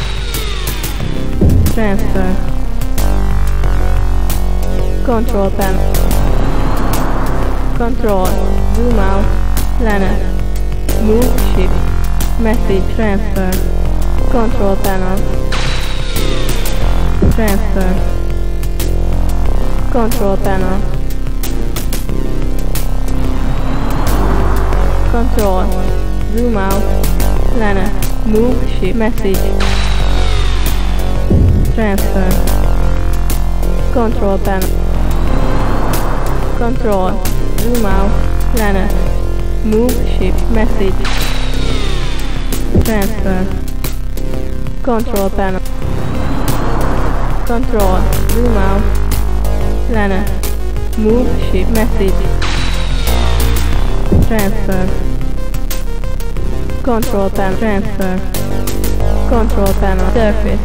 Transfer. Control panel. Control. Zoom out. Planet. Move ship message. Transfer. Control panel. Transfer. Control panel. Control. Zoom out. Planet. Move ship message. Transfer. Control panel. Control. Zoom out. Planet. Move ship message. Transfer. Control panel. Control. Zoom out. Planet. Move ship message. Transfer. Control panel. Transfer. Control panel. Surface.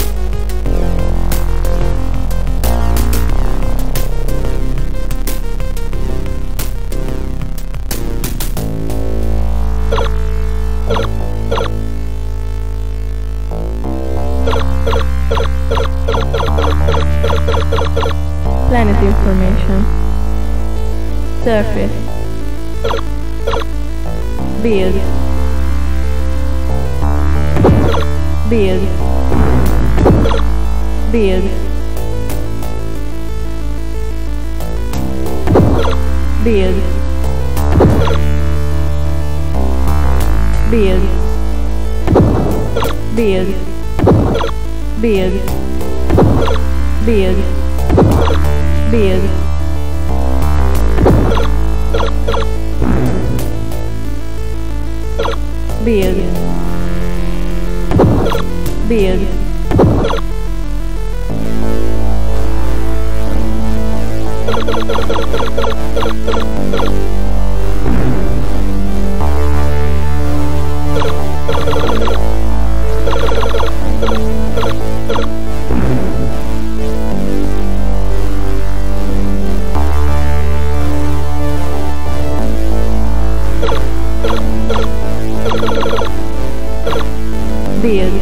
Planet information. Surface. Build. Build. Build. Build. Build. Build. Build. Build. Build. Build. Build. Build.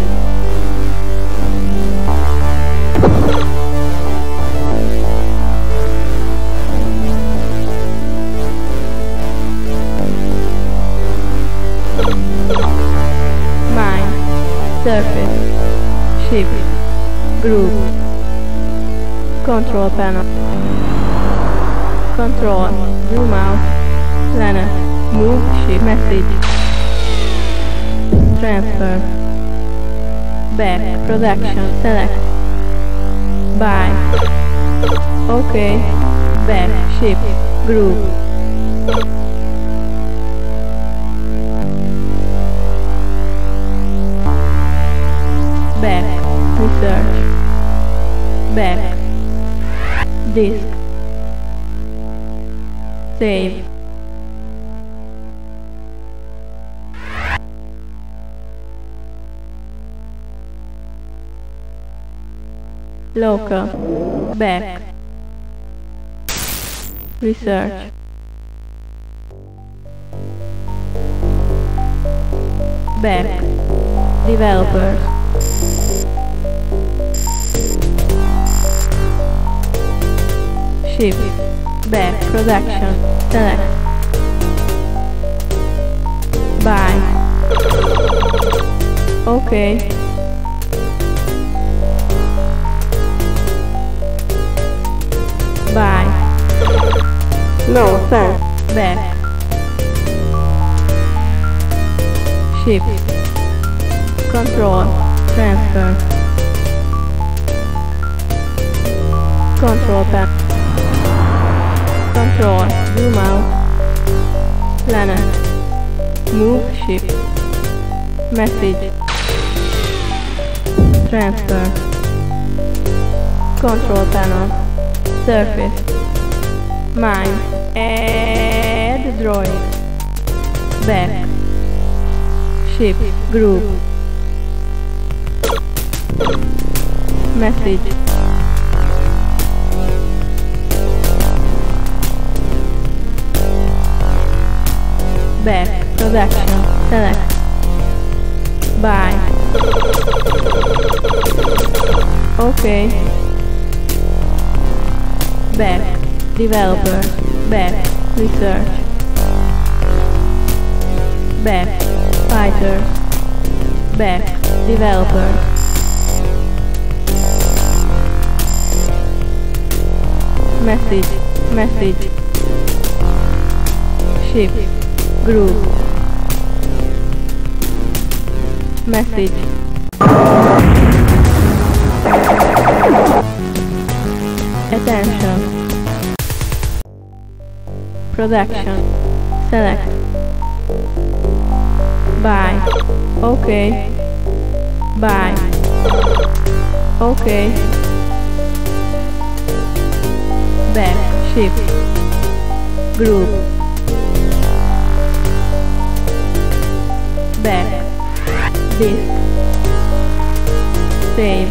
Mine. Surface. Ship. Group. Control panel. Control. Zoom out. Planner. Move ship. Message. Transfer. Back. Production. Select. Buy. OK. Back. Ship. Group. Back. Research. Back. Disk. Save. Local. Back. Research. Back. Developers. Ship. Back. Production. Select. Buy. OK. Buy. No, thanks. Back. Ship. Control. Transfer. Control panel. Control. Zoom out. Planner. Move ship. Message. Transfer. Control panel. Surface. Mine. Add drawing. Back. Ship. Group. Message. Back. Production. Select. Buy. OK. Back. Developer. Back. Research. Back. Fighter. Back. Developer. Message. Message. Ship. Group. Message. Attention. Production. Select. Buy. OK. Buy. OK. Back. Ship. Group. Back. Disk. Save.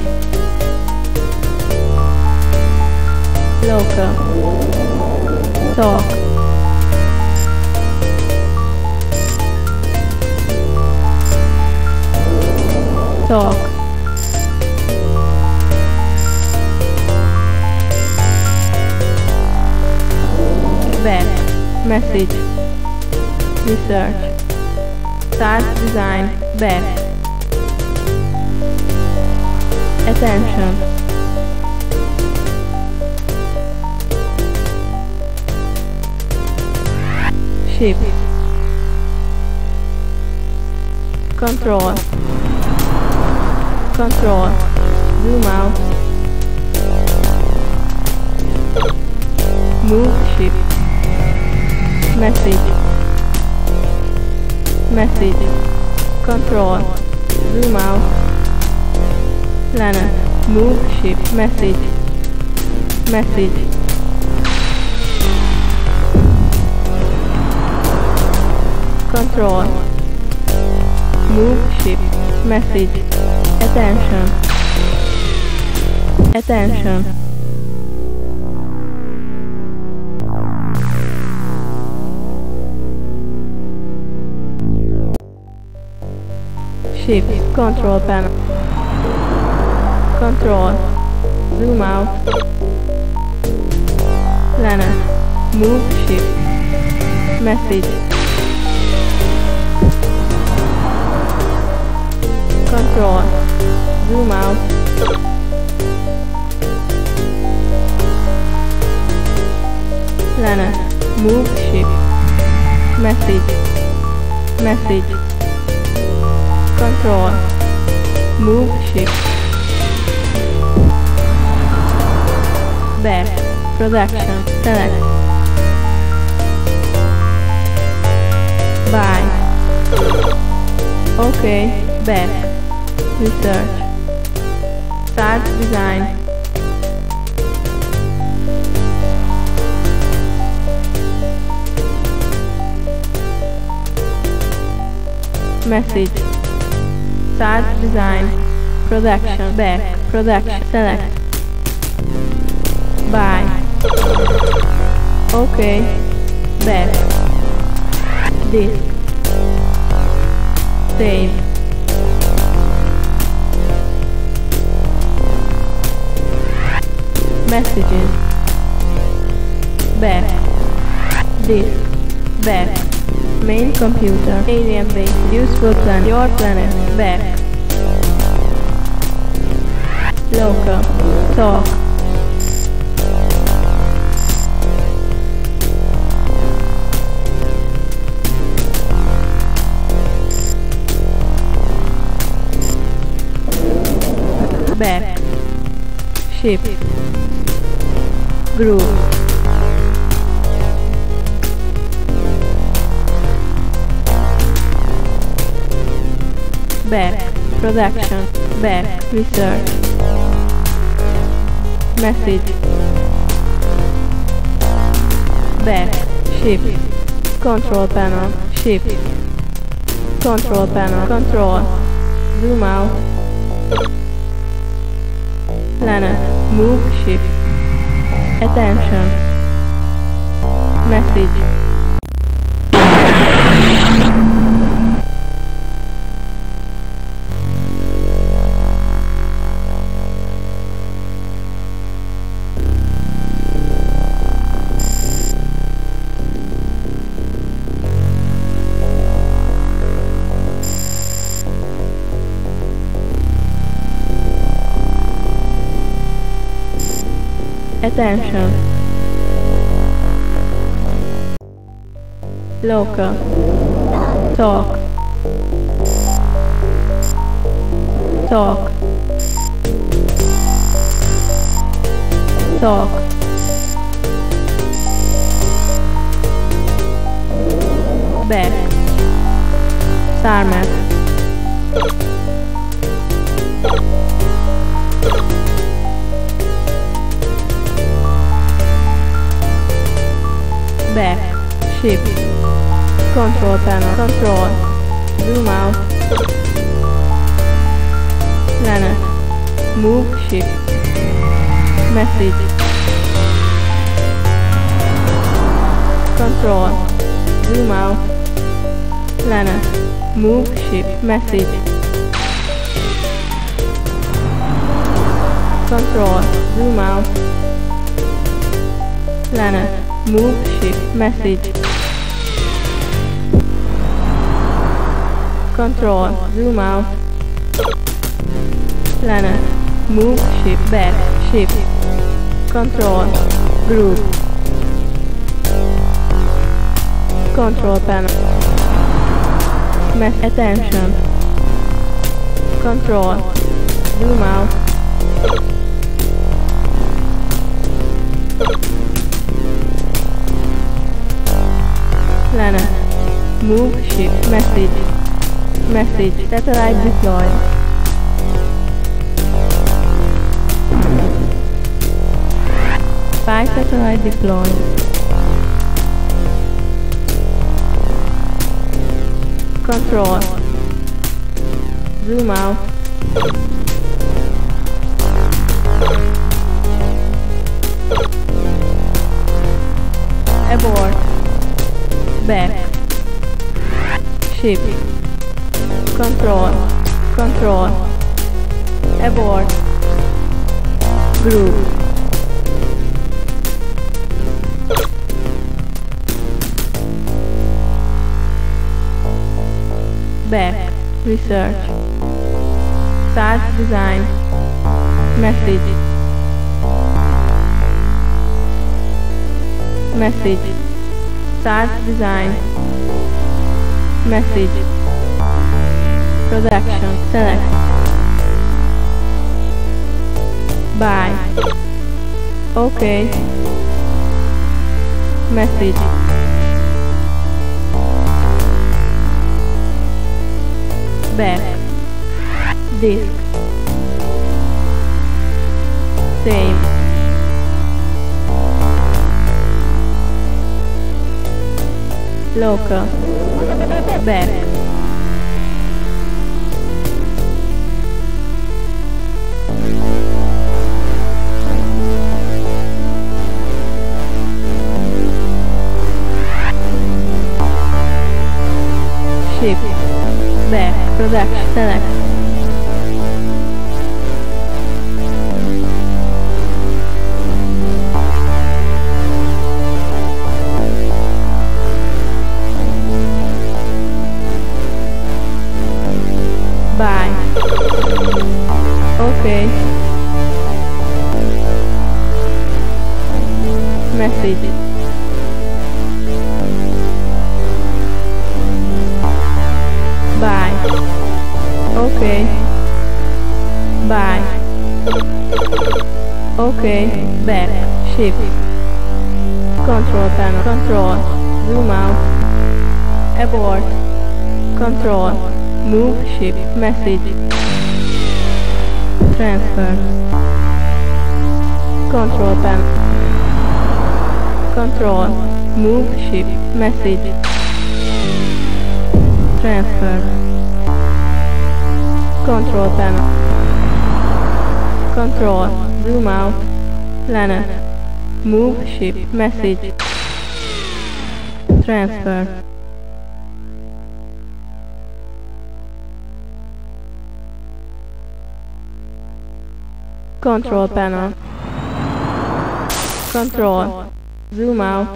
Local. Talk. Talk. Back. Message. Research. Start design. Back. Attention. Ship. Control. Control. Zoom out. Move ship. Message. Message. Control. Zoom out. Planner. Move ship. Message. Message. Control. Move ship. Message. Attention. Attention. Ship. Control panel. Control. Zoom out. Planet. Move ship. Message. Control. Zoom out. Planet. Move ship. Message. Message. Control. Move ship. Back. Production. Select. Buy. Okay. Back. Research. Start design. Message. Start design. Production. Back. Production. Select. Buy. Okay. Back. Disk. Save. Messages. Back. Disk. Back. Main computer. Alien base. Useful planet. Your planet. Back. Local. Talk. Back. Ship. Group. Back. Production. Back. Research. Message. Back. Ship. Control panel. Ship. Control panel. Control. Zoom out. Planet. Move ship. Attention. Message. Attention. Local. Talk. Talk. Talk. Back. Star map. Back. Ship. Control panel. Control. Zoom out. Planet. Move ship. Message. Control. Zoom out. Planet. Move ship. Message. Control. Zoom out. Planet. Move ship. Message. Control. Zoom out. Planet. Move ship. Back. Ship. Control. Group. Control panel. Mess. Attention. Control. Zoom out. Planet. Move ship. Message. Message. Satellite deployed. Five satellite deployed. control, zoom out, abort, back, shift, control, control, abort, group, back, research, start design, message, message, start design, message, production, select, buy, OK, message, back, disk, save, local, back, shift, back, production, select, buy, OK, message, buy, OK, buy, OK, back, shift, control panel, control, zoom out, abort, control, move, shift, message, transfer, control panel, control, move, shift, message, transfer, control panel, control, zoom out, planner, move, shift, message, transfer, control panel, control, zoom out,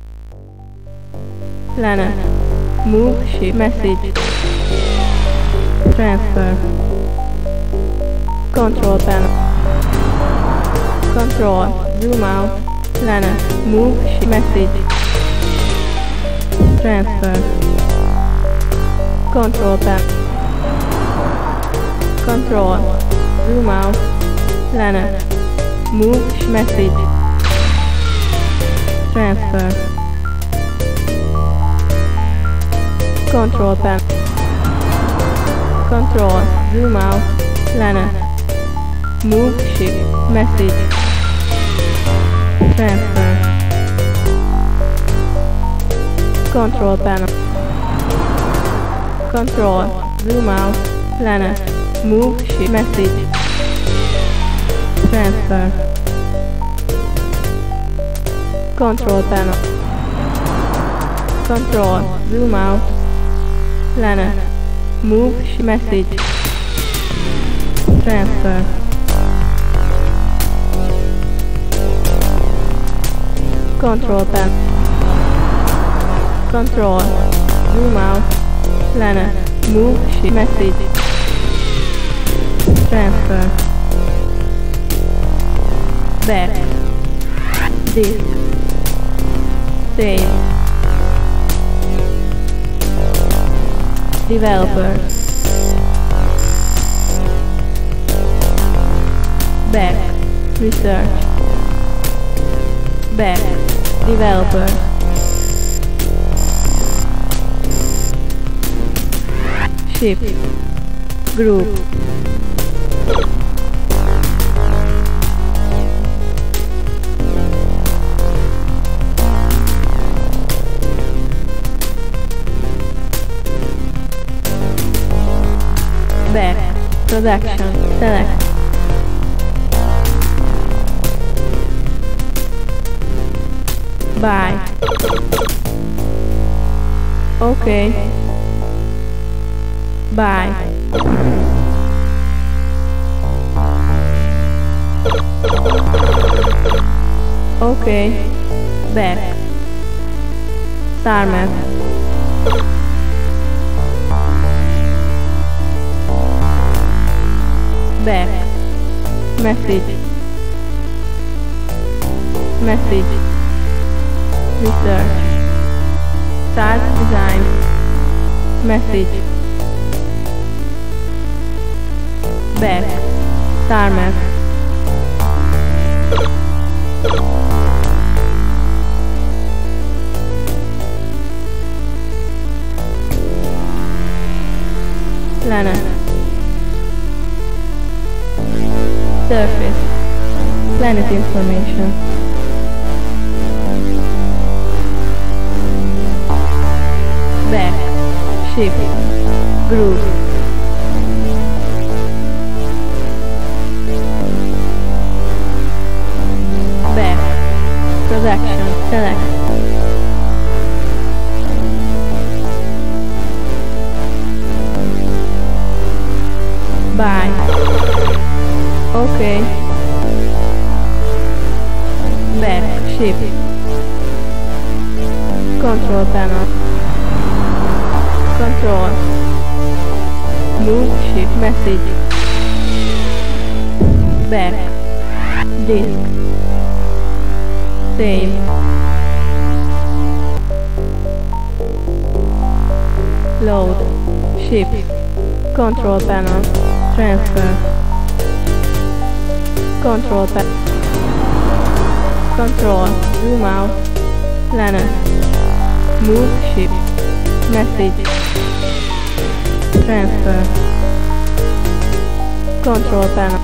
planner, move, shift, message, transfer, control panel, control, zoom out, planner, move, shift, message, transfer, control panel, control, zoom out, planner, move, shift, message, transfer, control panel, control, zoom out, planner, move, shift, message, transfer, control panel, control, zoom out, planner, move, shift, message, transfer, control panel, control, zoom out, planner, move, shift, message, transfer, control panel, control, zoom out, planner, move, shift, message, transfer, back, disk, save, developer, back, research, back, developer, shift, group, Back. Production. Select. Buy. Okay. Buy. Okay. Back. Star map. Back. Message. Message. Research. Start design. Message. Back. Star map. Planet. Surface. Planet information. Back. Ship. Group. Back. Production. Select. Buy. Okay. Back. Ship. Control panel. Control. Move ship message. Back. Disk. Save. Load. Ship. Control panel. Transfer. Control panel. Control. Zoom out. Planet. Move ship. Message. Transfer. Control panel.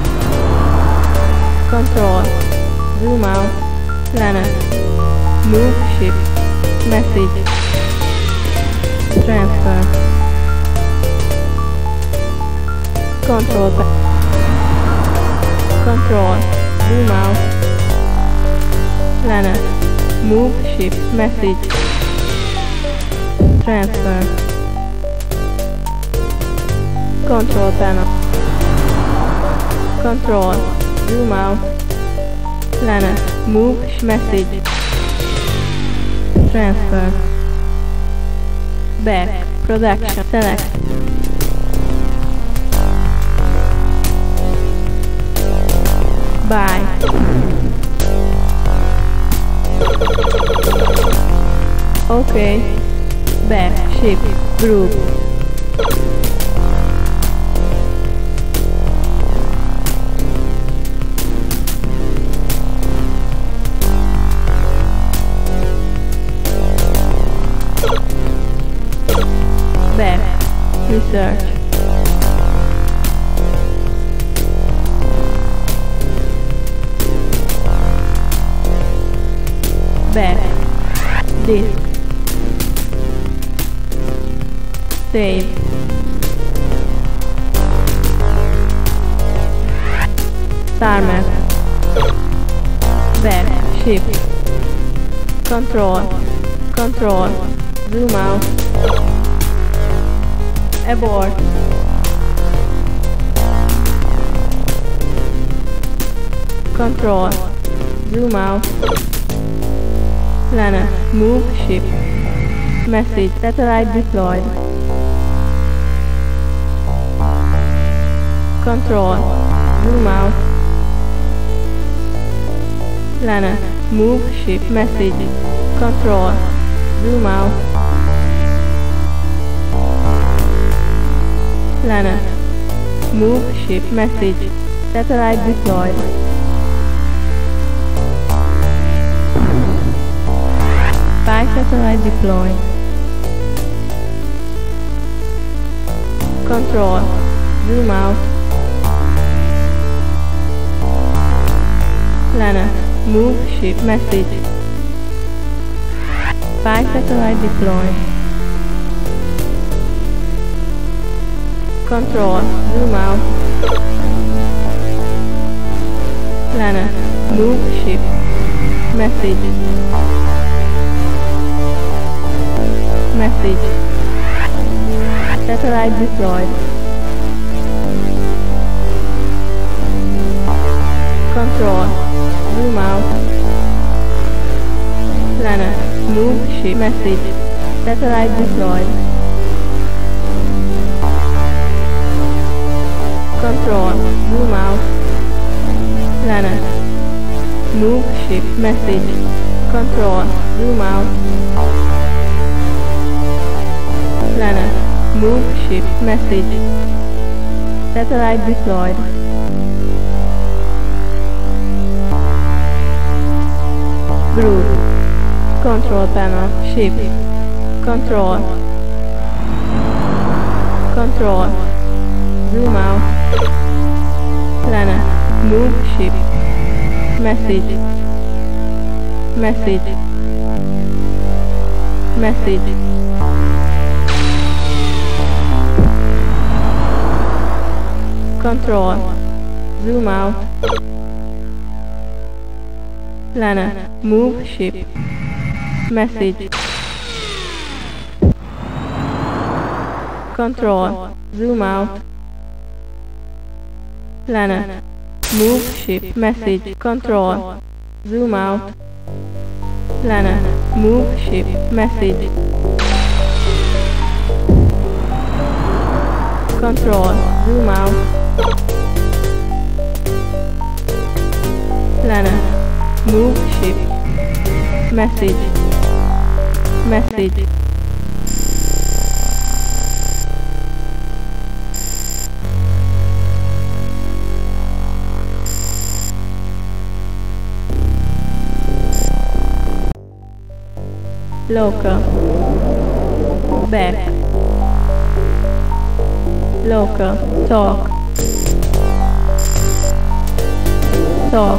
Control. Zoom out. Planet. Move ship. Message. Transfer. Control panel. Control. Zoom out. Planet. Move ship. Message. Transfer. Control panel. Control. Zoom out. Planet. Move message. Transfer. Back. Production. Select. Buy. Okay. Back. Ship. Group. Back. Research. Back. Disk. Save. Star map. Back. Ship. Control. Control. Zoom out. Abort. Control. Zoom out. Planet. Move ship. Message. Satellite deployed. Control. Zoom out. Planet. Move ship. Message. Control. Zoom out. Planet. Move ship. Message. Satellite deployed. Spy satellite deployed. Control. Zoom out. Planet. Move ship. Message. Spy satellite deployed. Control. Zoom out. Planet. Move. Shift. Message. Message. Satellite deployed. Control. Zoom out. Planet. Move. Shift. Message. Satellite deployed. Control. Zoom out. Planet. Move. Shift. Message. Control. Zoom out. Planet. Move. Shift. Message. Satellite deployed. Group. Control panel. Shift. Control. Control. Zoom out. Planet. Move. Shift. Message. Message. Message. Control. Zoom out. Planet. Move. Shift. Message. Control. Zoom out. Planet. Move. Shift. Message. Control. Zoom out. Planet. Move. Shift. Message. Control. Zoom out. Planet. Move. Shift. Message. Message. Local. Back. Local. Talk. Talk.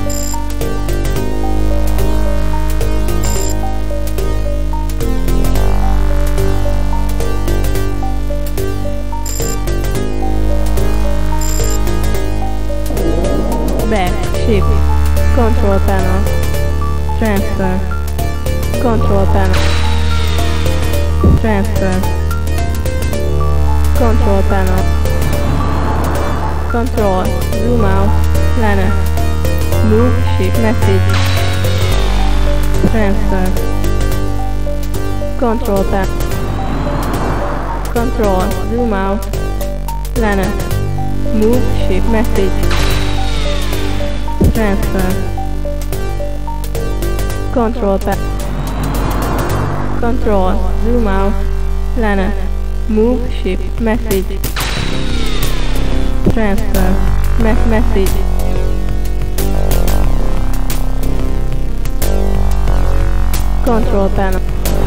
Back. Shift. Control panel. Transfer. Control panel. Transfer. Control panel. Control. Zoom out. Planet. Move. Shift. Message. Transfer. Control panel. Control. Zoom out. Planet. Move. Shift. Message. Transfer. Control panel. Control. Zoom out. Planet. Move. Shift. Message. Transfer. Mess message. Control panel.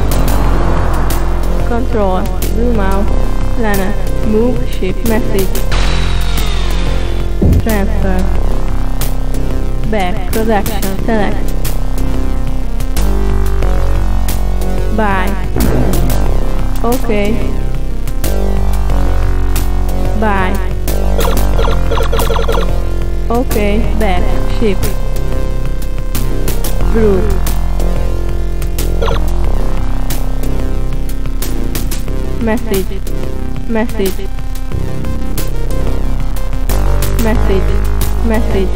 Control. Zoom out. Planet. Move. Shift. Message. Transfer. Back. Production. Select. Bye. Okay. Bye. Okay. Back. Shift. Group. Message. Message. Message. Message.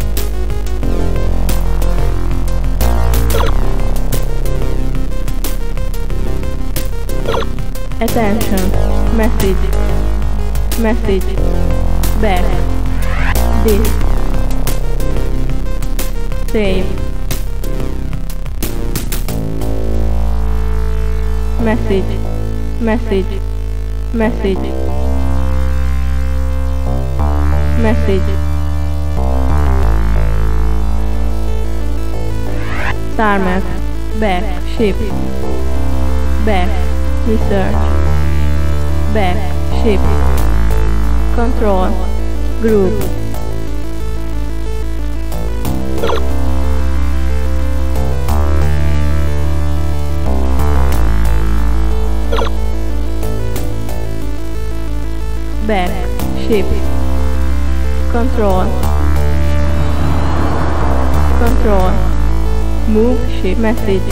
Attention. Message. Message. Back. This. Save. Message. Message. Message. Message. Tarmac. Back. Shift. Back. Research. Back. Shift. Control. Group. back, shift, control, control, move, shift, message,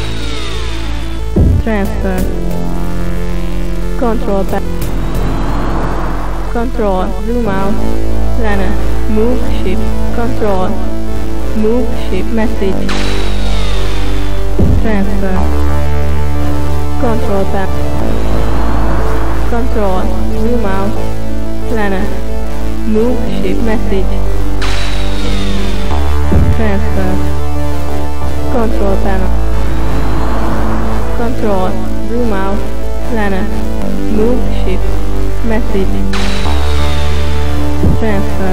transfer, control back, control, zoom out, planner, move, shift, control, move, shift, message, transfer, control back, control, zoom out, planner, move, shift, message, transfer, control panel, control, zoom out, planner, move, shift, message, transfer,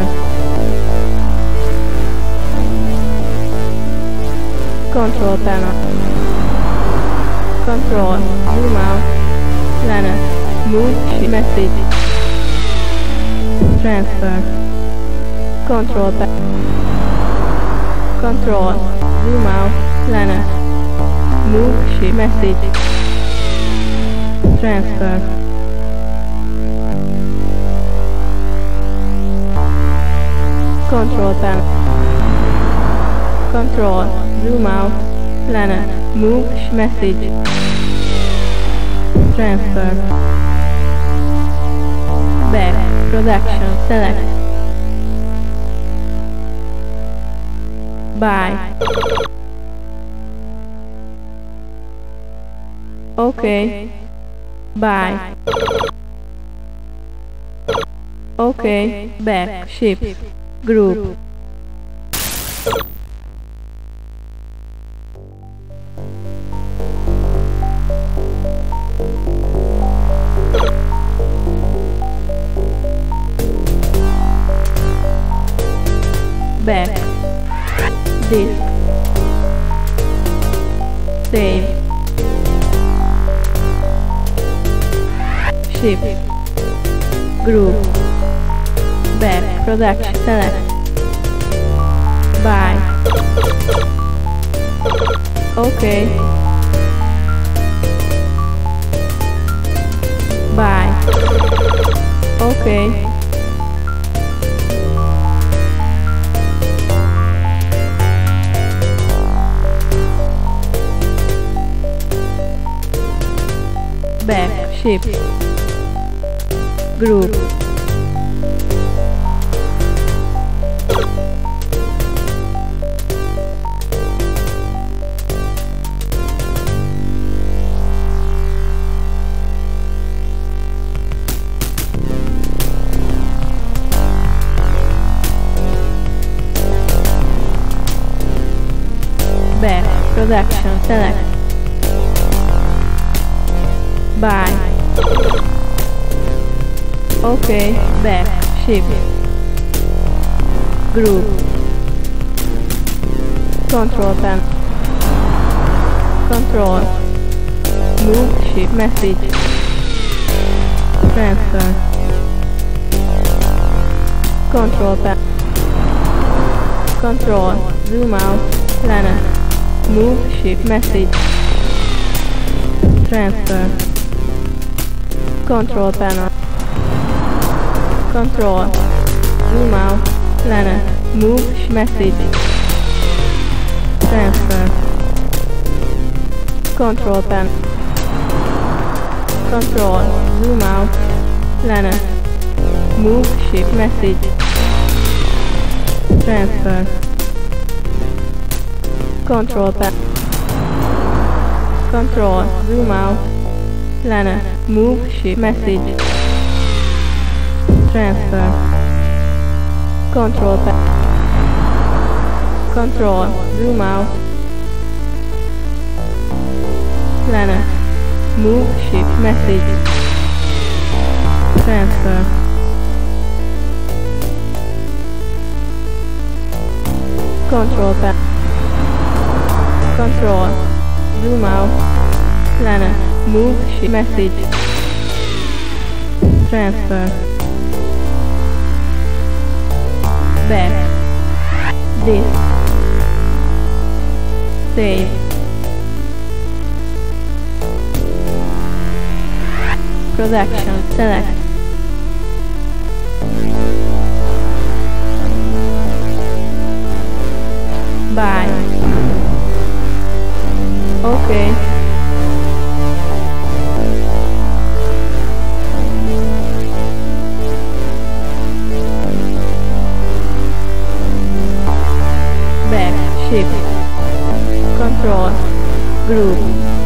control panel, control, zoom out, planner, move, shift, message, transfer, control panel, control, zoom out, planner, move, shift, message, transfer, control panel, control, zoom out, planner, move, shift, message, transfer, back, production, select, bye, okay, bye, okay, back, shift, group, back, disk, save, shift, group, back, production, select, bye, okay, bye, okay, back, shift, group, back, production, select, bye, okay, back, shift, group, control panel, control, move, shift, message, transfer, control panel, control, zoom out, planner, move, shift, message, transfer, control panel, control, zoom out, planner, move, shift, message, transfer, control panel, control, zoom out, planner, move, shift, message, transfer, control panel, control, zoom out, planner, move, shift, message, transfer, control panel, control, zoom out, planner, move, shift, message, transfer, control panel, control, zoom out, planner, move, shift, message, transfer, back, disk, save, production, select, Bye. Okay. Back, shift, control, group.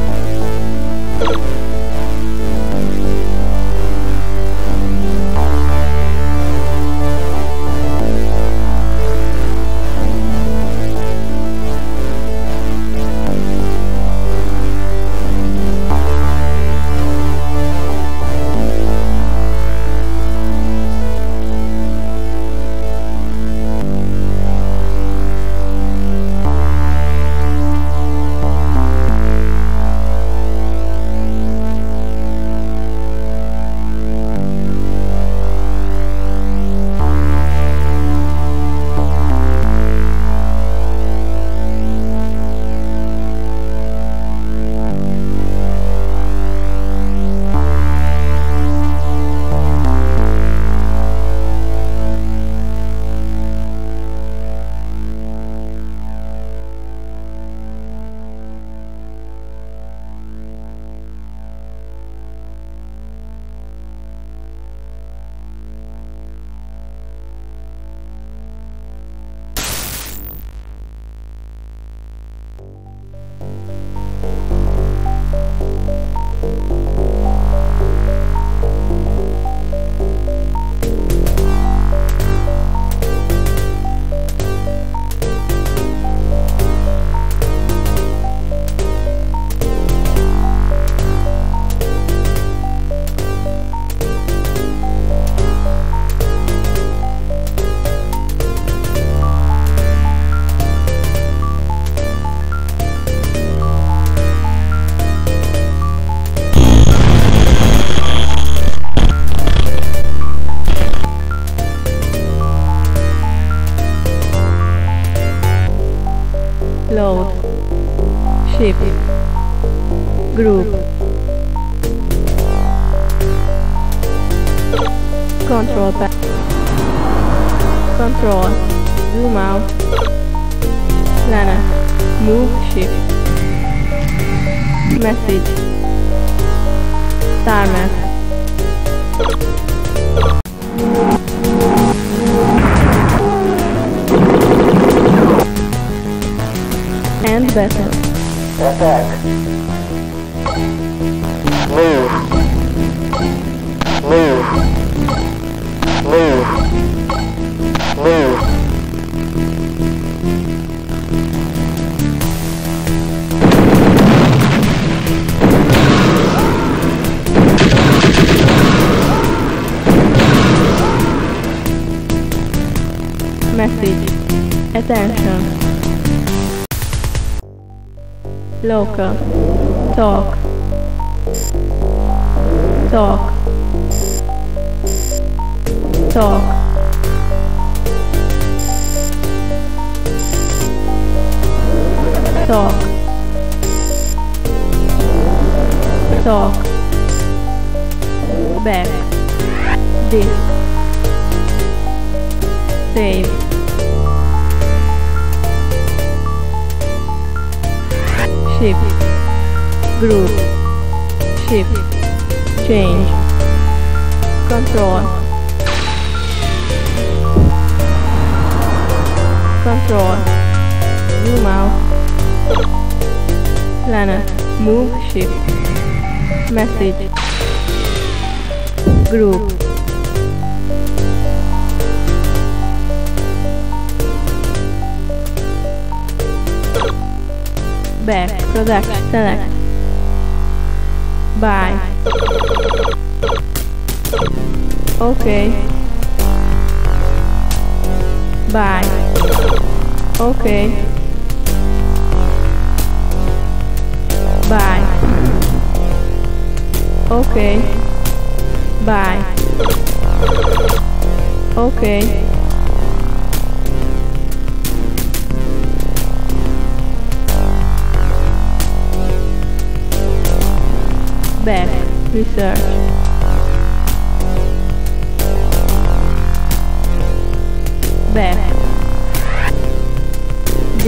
Load, shift, group, control pad, control, zoom out, planner, move, shift, message, timer, and battle. Attack. Move. Move. Move. Move. Message. Attention. Local. Talk. Talk. Talk. Talk. Talk. Back. Disk. Save. Shift, group, shift, change, control, control, zoom out, planner, move, shift, message, group, back, product, select, buy, okay, buy, okay, buy, okay, buy, okay. Back, research, back,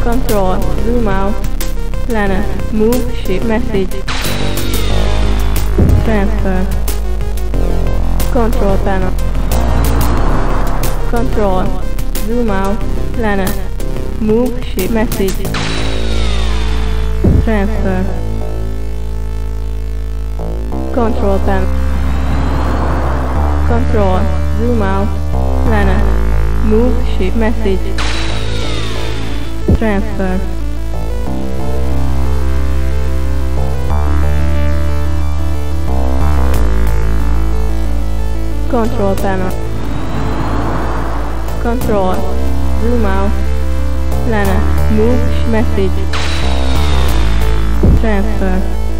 Control, zoom out. Planner, move, shift, message. Transfer. Control panel. Control, zoom out. Planner, move, shift, message. Transfer. Control panel. Control, zoom out. Planner, move, shift, message. Transfer. Control panel. Control, zoom out. Planner, move, message. Transfer.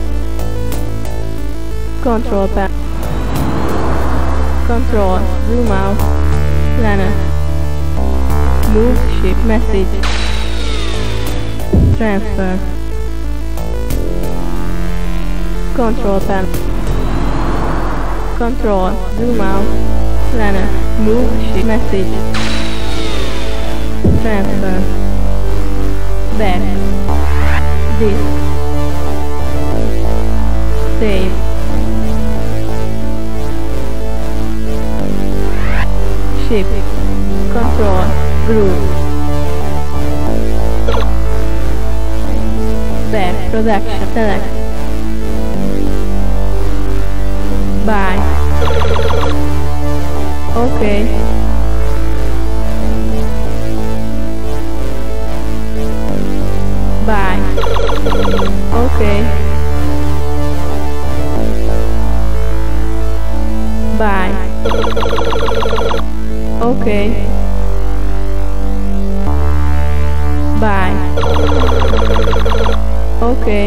Control panel. Control, zoom out. Planner, move, shift, message. Transfer. Control panel. Control, zoom out. Planner, move, shift, message. Transfer. Back. This. Save. Shift. Control. Group. Back. Production. Select. Buy. Okay. Buy. Okay. Buy. Okay. Buy. Okay.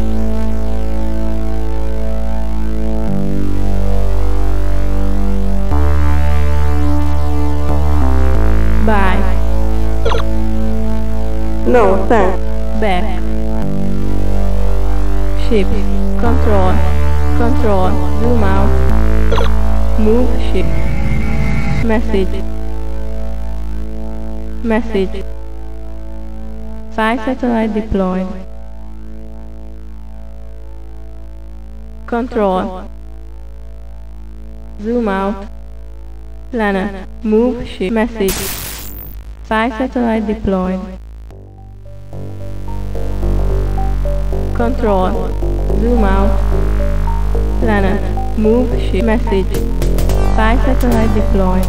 Buy. No, thanks. Back. Shift. Control. Control. Zoom out. Move. Shift. Message. Message. Five satellite deployed. Control. Zoom out. Planner. Move. Shift. Message. Five satellite deployed. Control. Zoom out. Planner. Move. Shift. Message. Five satellite deployed.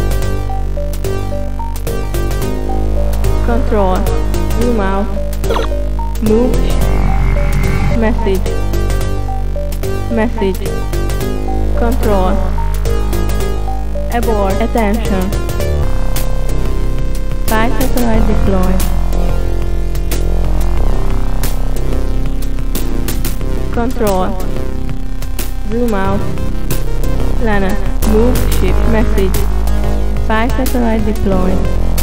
Control. Zoom out. Move. Shift. Message. Message. Control. Abort. Attention. Five satellite deployed. Control. Zoom out. Planner. Move. Shift. Message. Five satellite deployed.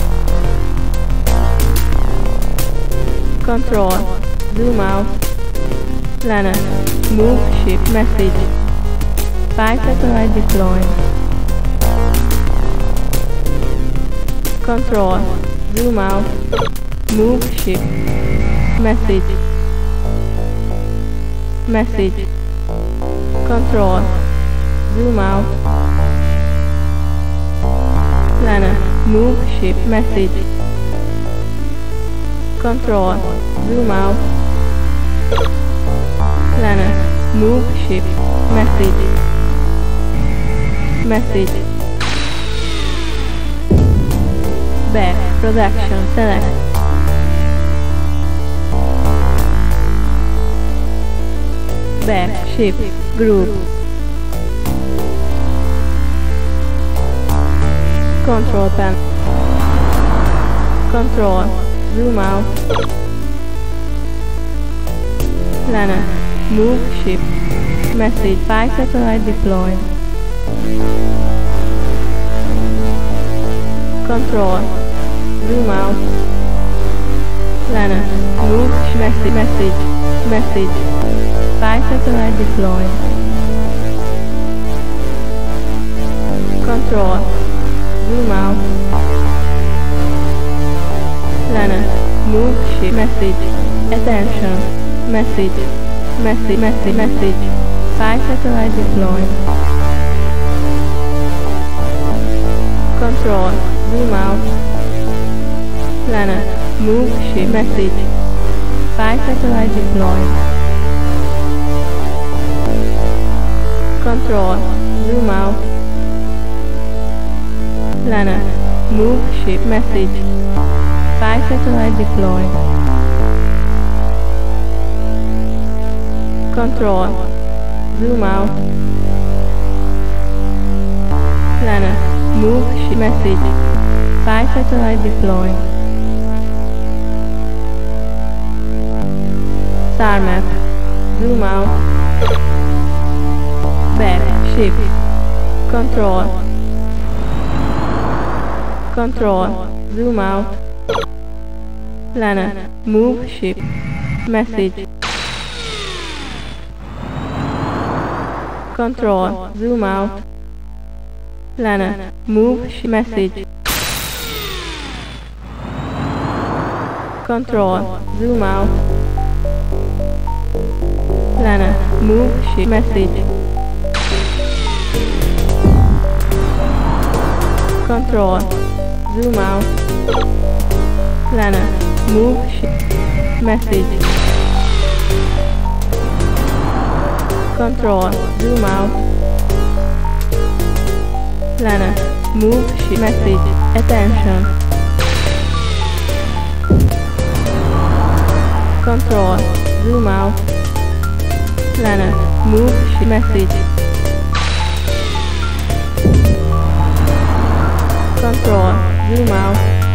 Control. Zoom out. Planner. Move. Shift. Message. Five satellite deployed. Control. Zoom out. Move. Shift. Message. Message. Control. Zoom out. Planner. Move. Shift. Message. Control. Zoom out. Planner. Move. Shift. Message. Message. Back. Production. Select. Back. Shift. Group. Control panel. Control. Zoom out. Planner. Move. Shift. Message. Five satellite deployed. Control. Zoom out. Planner. Move. Message. Message. Message. Five satellite deployed. Control. Zoom out. Planner. Move ship. Message. Attention. Message. Message. Message. Message. Five satellite deployed. Control. Zoom out. Planet. Move ship. Message. Five satellite deployed. Control. Zoom out. Planet. Move ship. Message. Five satellite deployed. Control. Zoom out. Planet. Move ship. Message. Five satellite deployed. Star map. Zoom out. Back. Ship. Control. Control. Zoom out. Planet. Move ship. Message. Control. Zoom out. Planet. Move ship. Message. Control. Zoom out. Planet. Move ship. Message. Control. Zoom out. Planet. Move ship. Message. Control. Zoom out. Planet. Move ship. Message. Attention. Control. Zoom out. Planet. Move ship. Message. Control. Zoom out.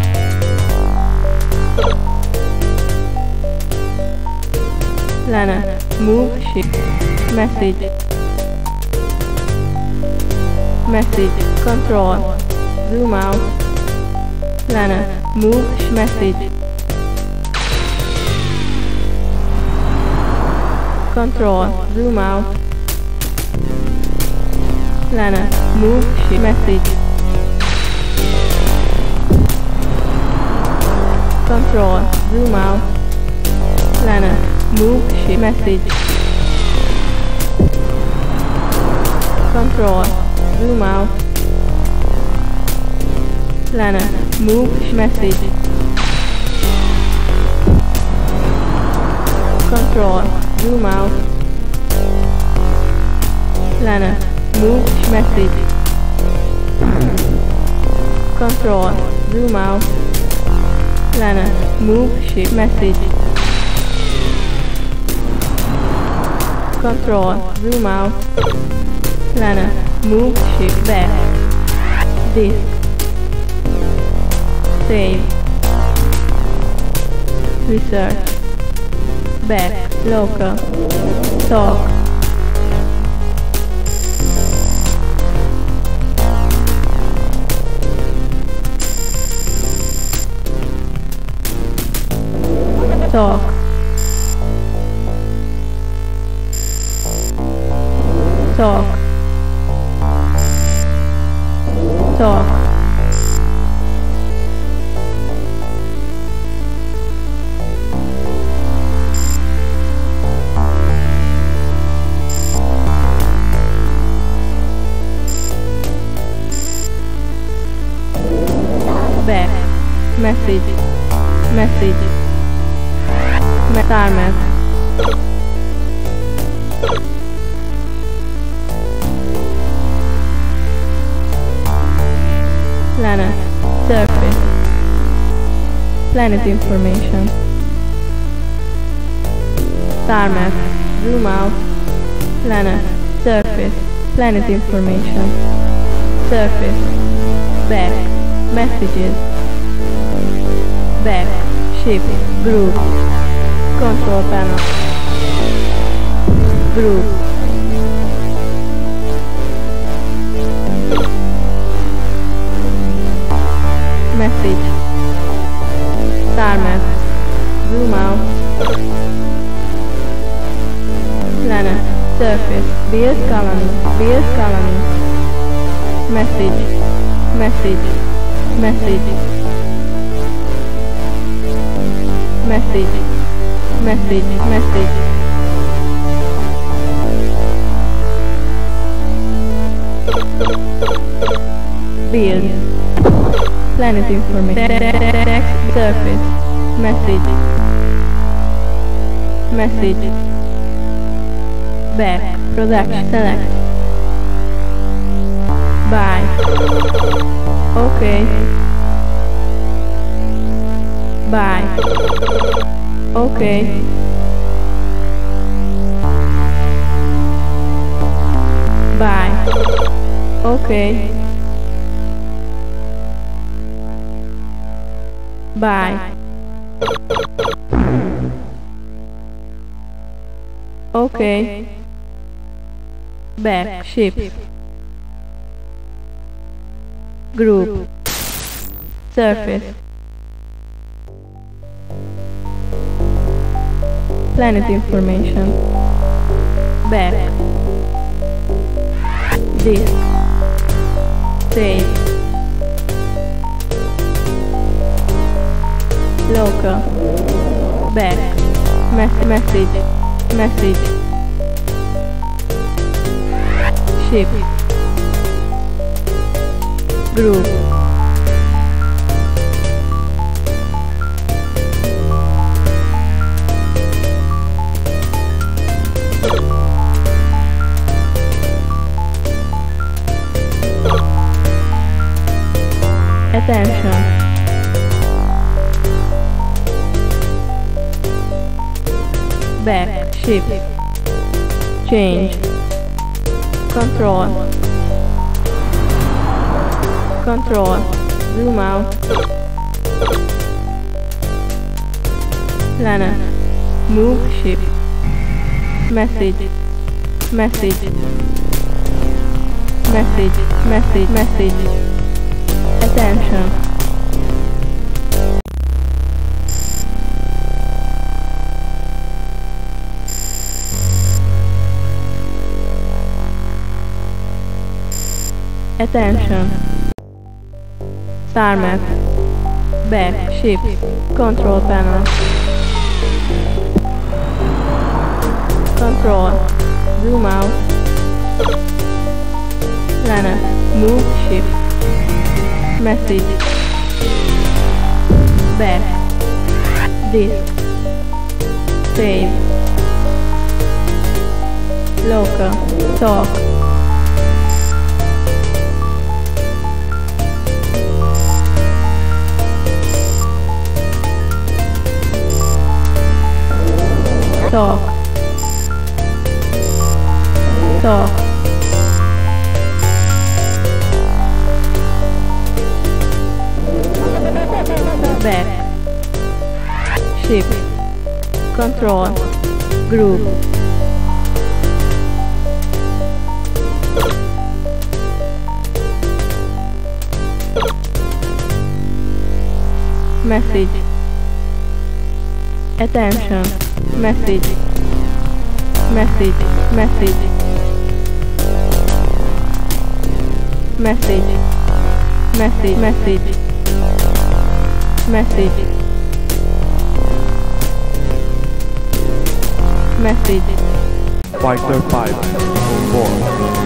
Planet. Move ship. Message. Message. Control. Zoom out. Planet. Move ship. Message. Control. Zoom out. Planet. Move ship. Message. Control. Zoom out. Planet. Move ship. Message. Control. Zoom out. Planet. Move ship. Message. Control. Zoom out. Planet. Move ship. Message. Control. Zoom out. Planet. Move ship. Message. Control. Zoom out. Planet. Move ship. Back. Disk. Save. Research. Back. Local. Talk. Talk. Talk. Talk. Back. Message. Message. Star map. Planet. Surface. Planet information. Star map. Zoom out. Planet. Surface. Planet information. Surface. Back. Messages. Back. Ship. Group. Control panel. Group. Message. Star map. Zoom out. Planet. Surface. Base colony. Base colony. Message. Message. Message. message, message, message. Build. Planet information. Text surface. Message. Message. Back. Production. Select. Buy. Okay. Buy. Okay. Buy. Okay. Buy. Okay. Back. Ship. Group. Surface. Planet information. Back. Disk. Save. Local. Back. Mes message. Message. Ship. Group. Attention. Back. Ship. Change. Control. Control. Zoom out. Planet. Move ship. Message. Message. Message. Message. Message. Attention. Attention. Star map. Back. Ship. Control panel. Control. Zoom out. Planet. Move ship. Message. Back. Disk. Save. Local. Talk. Talk. Talk. Back. Ship. Control. Group. Message. Attention. Message. Message. Message. Message. Message. Message. Message. Message. Fighter five on board.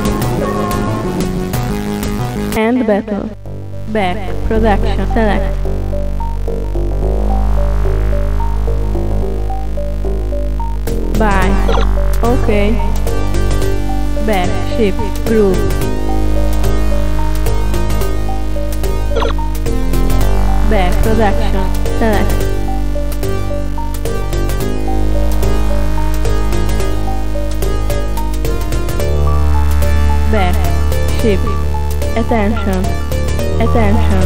End battle. Back. Production. Select. Buy. Okay. Back. Ship. Group. Back. Production. Select. Back. Ship. Attention. Attention.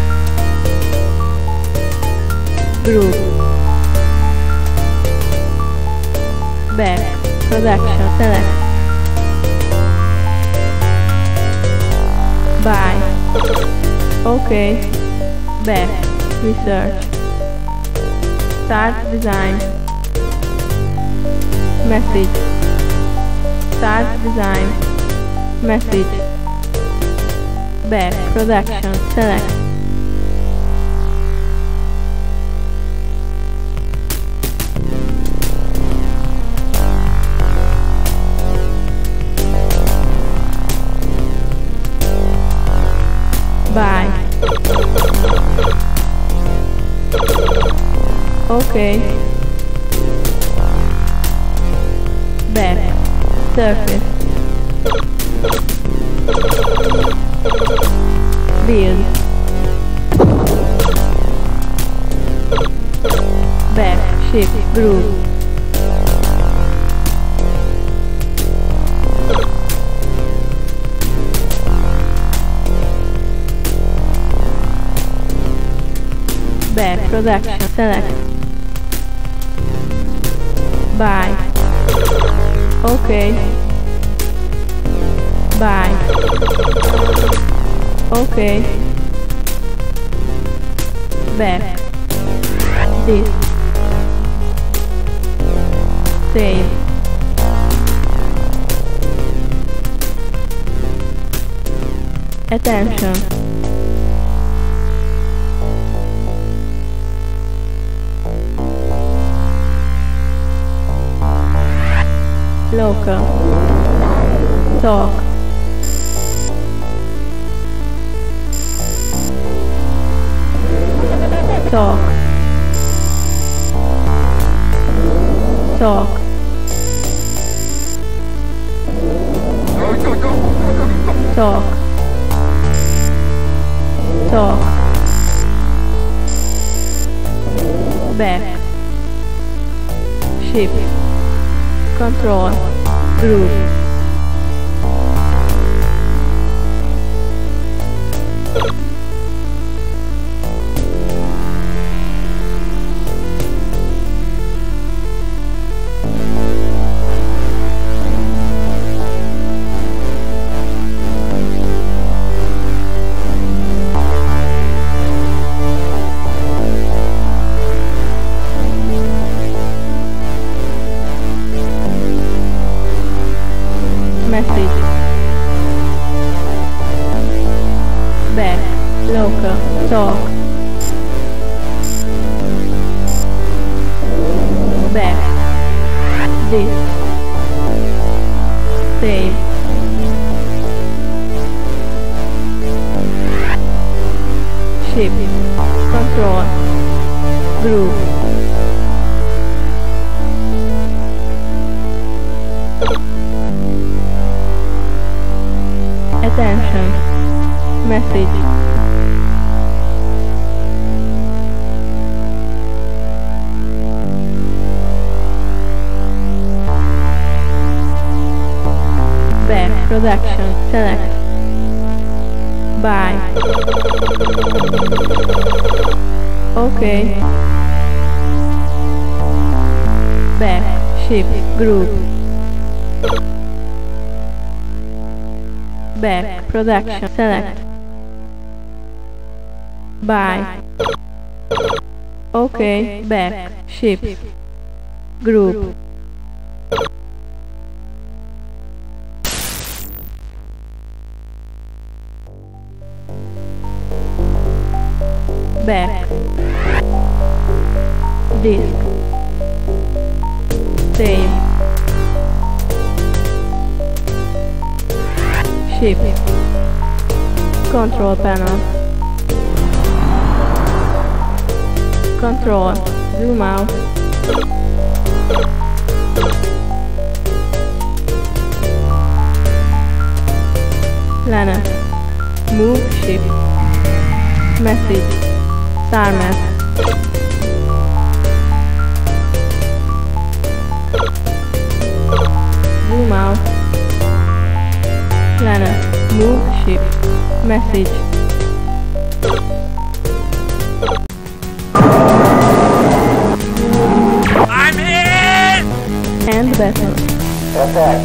Group. Back. Production. Select. Buy. Okay. Back. Research. Start design. Message. Start design. Message. Back. Production. Select. Bye. Okay. Back. Surface. Build. Back. Ship. Groove. Back. Production. Select. Buy. Okay. Buy. Okay. Back. This. Save. Attention. Local. Talk. Talk. Talk. Talk. Talk. Back. Ship. Control. Group. Message. Back. Local. Talk. Back. This. Save. Ship. Control. Group. Attention. Message. Back. Production. Select. Buy. Okay. Back. Ship. Group. Back. Production. Select. Buy. Okay. Back. Ship. Group. Back. Disk. Save. Ship. Control panel. Control. Zoom out. Planner. Move. Shift. Message. Star map. Zoom out. Planner. Move. Shift. Message. I'm in! End battle. Attack.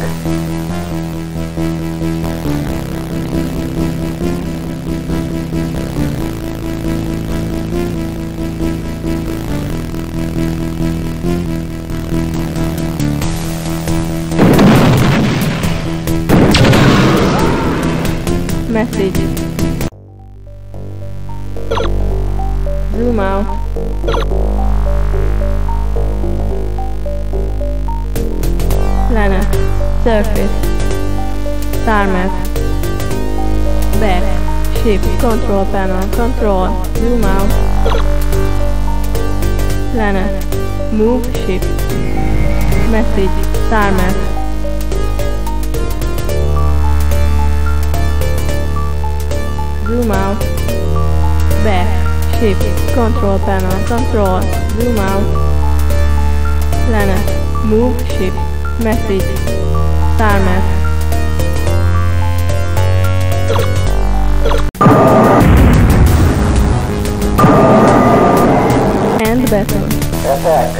Message. Zoom out. Planet. Surface. Star map. Back. shift, control panel, control, zoom out, planet, move, shift, message, star map, zoom out, back, shift, control panel, control, zoom out, planet, move, shift, message, star map. End battle. Attack.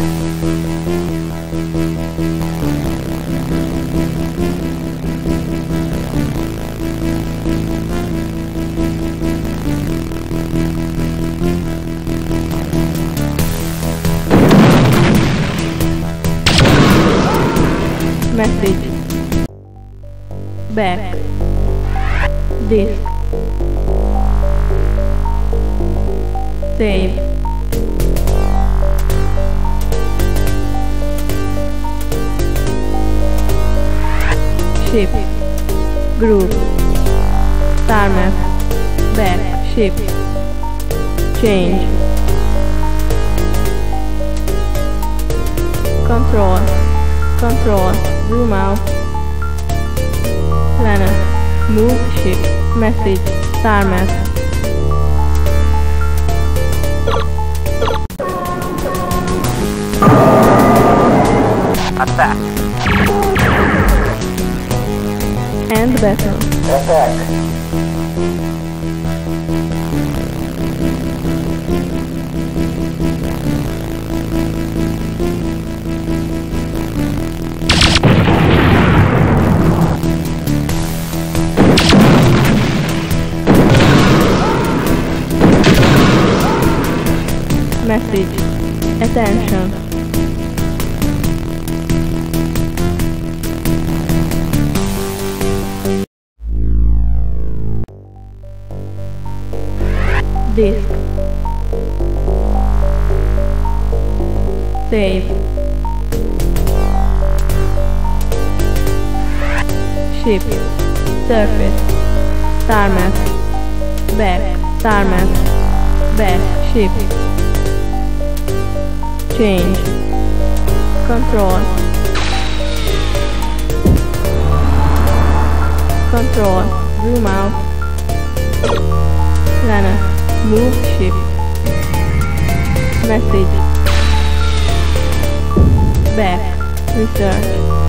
Message. Back. Disk. Save. Ship. Group. Star map. Back. Ship. Change. Control. Control. Zoom out. Planet. Move. Shift. Message. Star map. Attack. End battle. Attack. Message. Attention. Disk. Save. Ship. Surface. Star map. Back. Star map. Back. Ship. Change. Control. Control. Zoom out. Planet. Move, shift. Message. Back. Research.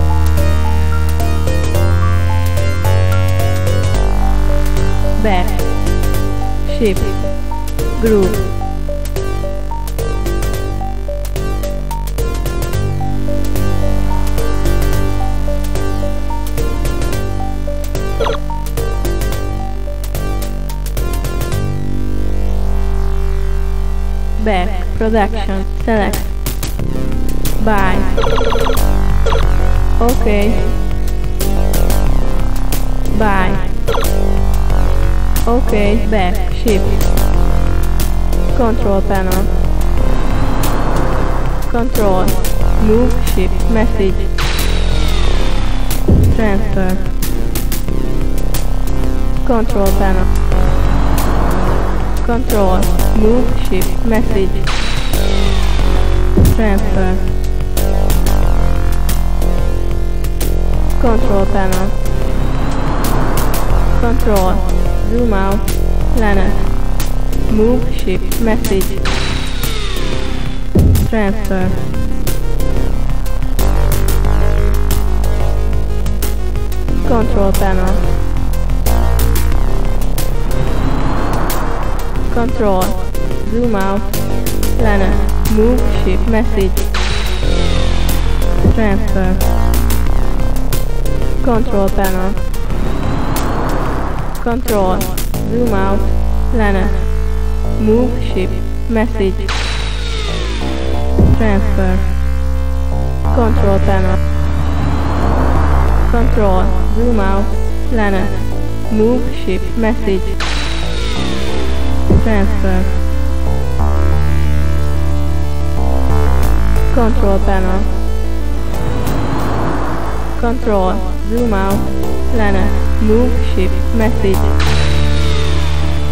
Back. Shift. Group. Back. Production. Select. Buy. Okay. Buy. Okay. Back. Shift. Control panel. Control. Move. Shift. Message. Transfer. Control panel. Control. Move, shift, message. Transfer. Control panel. Control. Zoom out. Planet. Move, shift, message. Transfer. Control panel. Control. Zoom out. Planet. Move, shift, message. Transfer. Control panel. Control. Zoom out. Planet. Move, shift, message. Transfer. Control panel. Control. Zoom out. Planet. Move, shift, message. Transfer. Control panel. Control. Zoom out. Planet. Move, shift, message.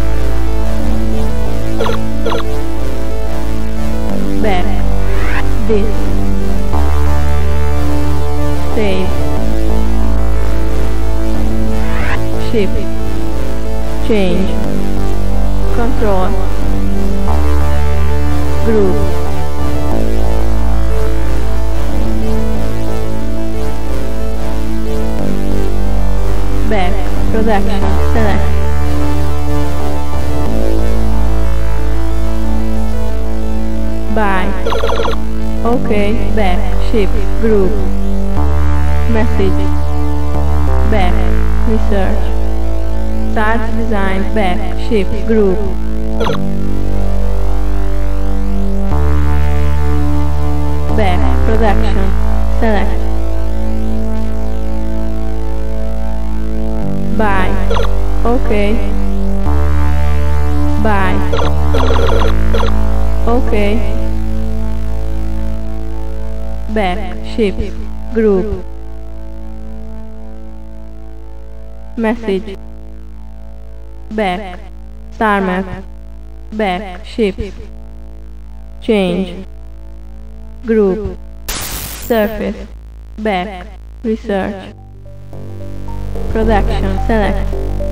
ship, change, control, group, back, production, select, buy, OK, back, ship, group, message, back, research, start design, back, ship, group, back, production, select, buy, OK, buy, OK, back, ship, group, message, back, star map, back, ship, change, group, surface, back, research, production, select,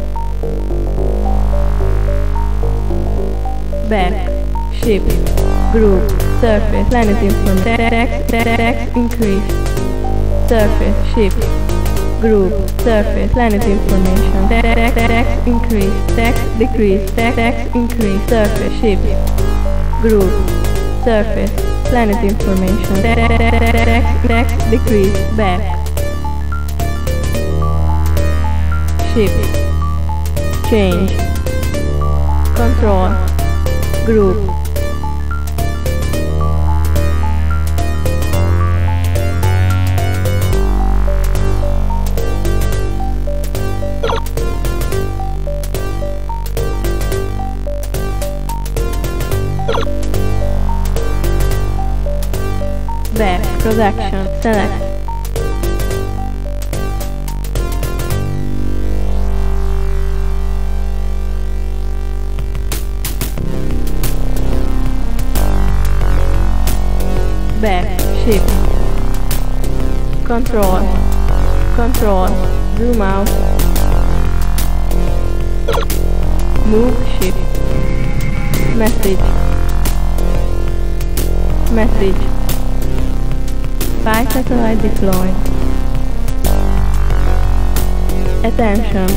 back, ship, group, surface, planet information, text, text, increase, surface, ship, group, surface, planet information, text, text, increase, text, decrease, text, text, increase, surface, ship, group, surface, planet information, text, text, text, decrease, back, ship, change, control, group, back, production, select, back, ship, control, control, zoom out, move, ship, message, message, five satellite deployed, attention,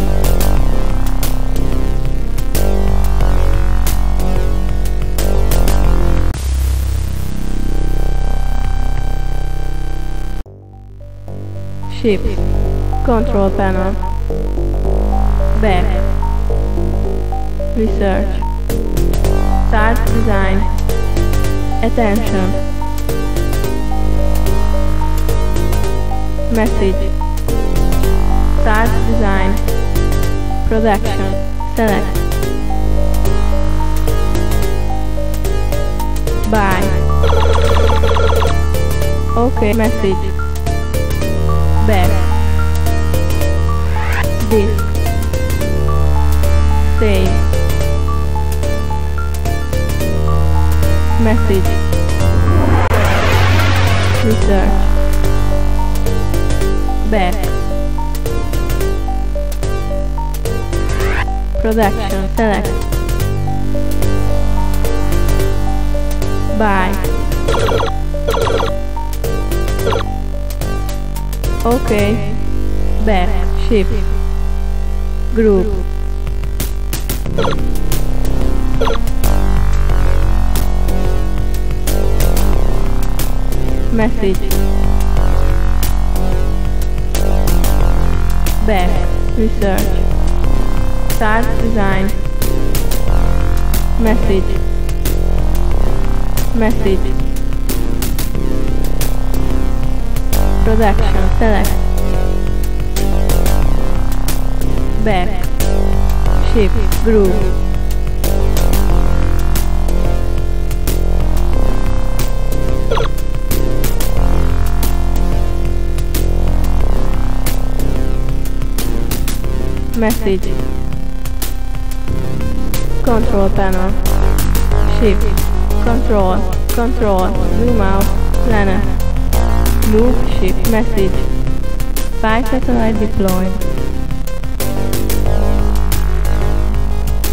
ship, control panel, back, research, start design, attention, message, start design, production, select, buy, OK, message, back, disk, save, message, research, back, production, select, buy, OK, back, ship, group, message, back, research, start design, message, message, production, select, back, ship, group, message, control panel, ship, control, control, zoom out, planet, move, ship, message, five satellite deployed,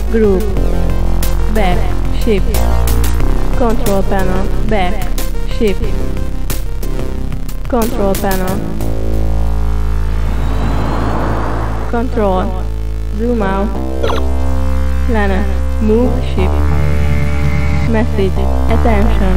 group, back, shift, control panel, back, shift, control panel, control, zoom out, planner, move, shift, message, attention,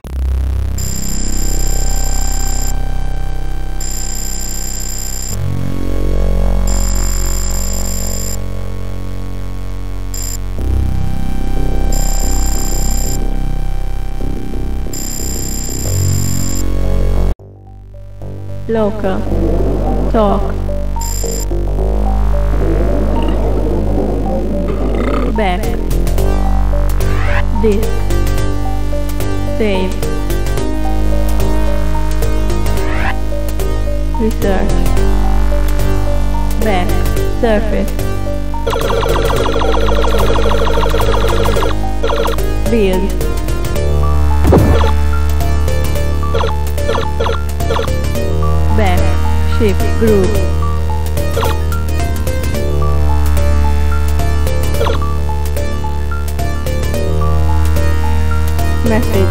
local, talk, back, disk, save, research, back, surface, build, back, shift, group, message,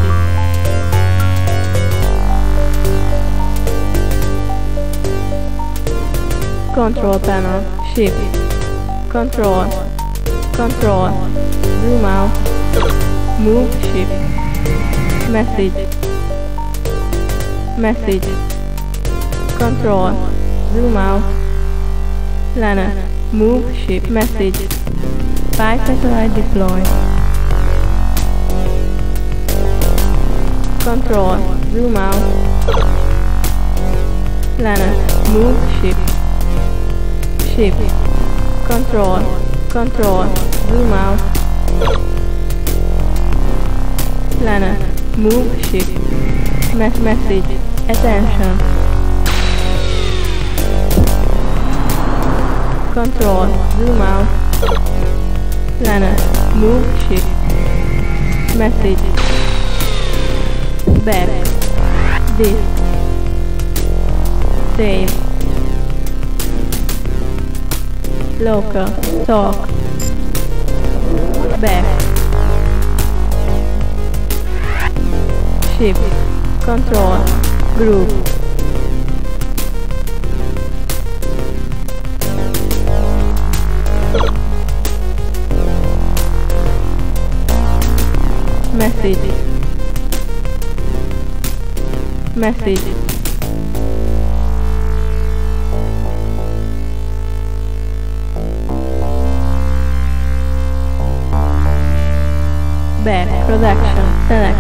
control panel, shift, control, control, zoom out, move, shift, message, message, control, zoom out, planner, move, shift, message, five satellite deploy, control, zoom out, planner, move, shift, shift, control, control, zoom out, planner, move, shift, mess message, attention, control, zoom out, planner, move, shift, message, back, disk, save, local, talk, back, shift, control, group, message, message, back, production, select,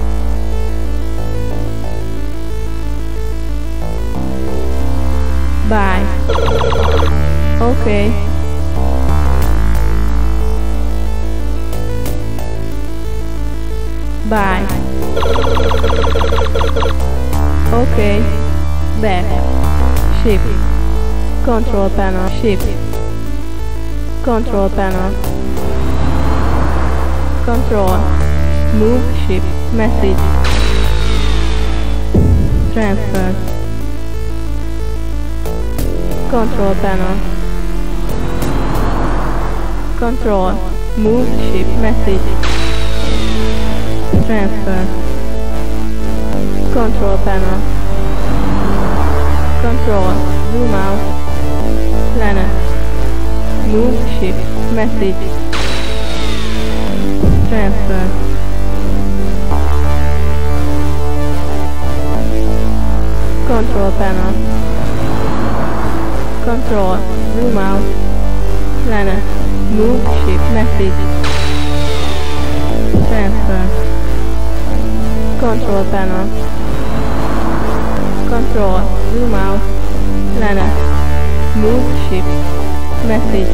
buy, okay, buy, okay, back, shift, control panel, shift, control panel, control, move, shift, message, transfer, control panel, control, move, shift, message, transfer, control panel, control, zoom out, planner, move, shift, message, transfer, control panel, control, zoom out, planner, move, shift, message, transfer, control panel, control, zoom out, planner, move, shift, message,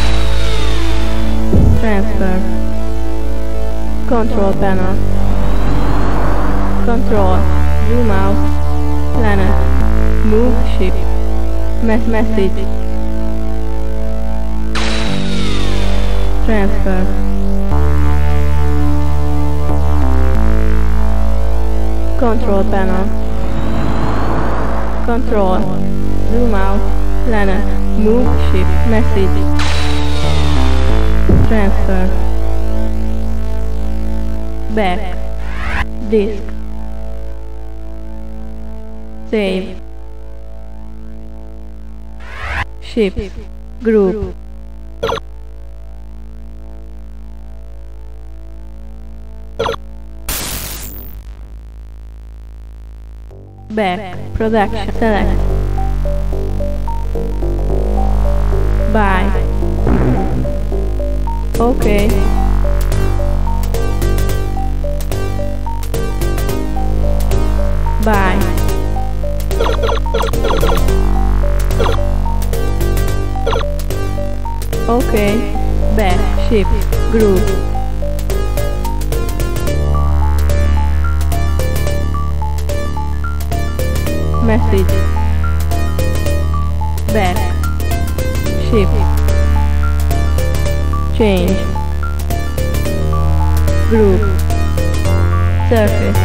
transfer, control panel, control, zoom out, planner, move, shift, mess message, transfer, control panel, control, zoom out, planner, move, shift, message, Transfer. Back. Disk. Save. Ship. Group. Back. Production. Select. Buy. Okay. Buy. Okay. Back. Ship. Group. Message. Back. Ship. Change. Group. Surface.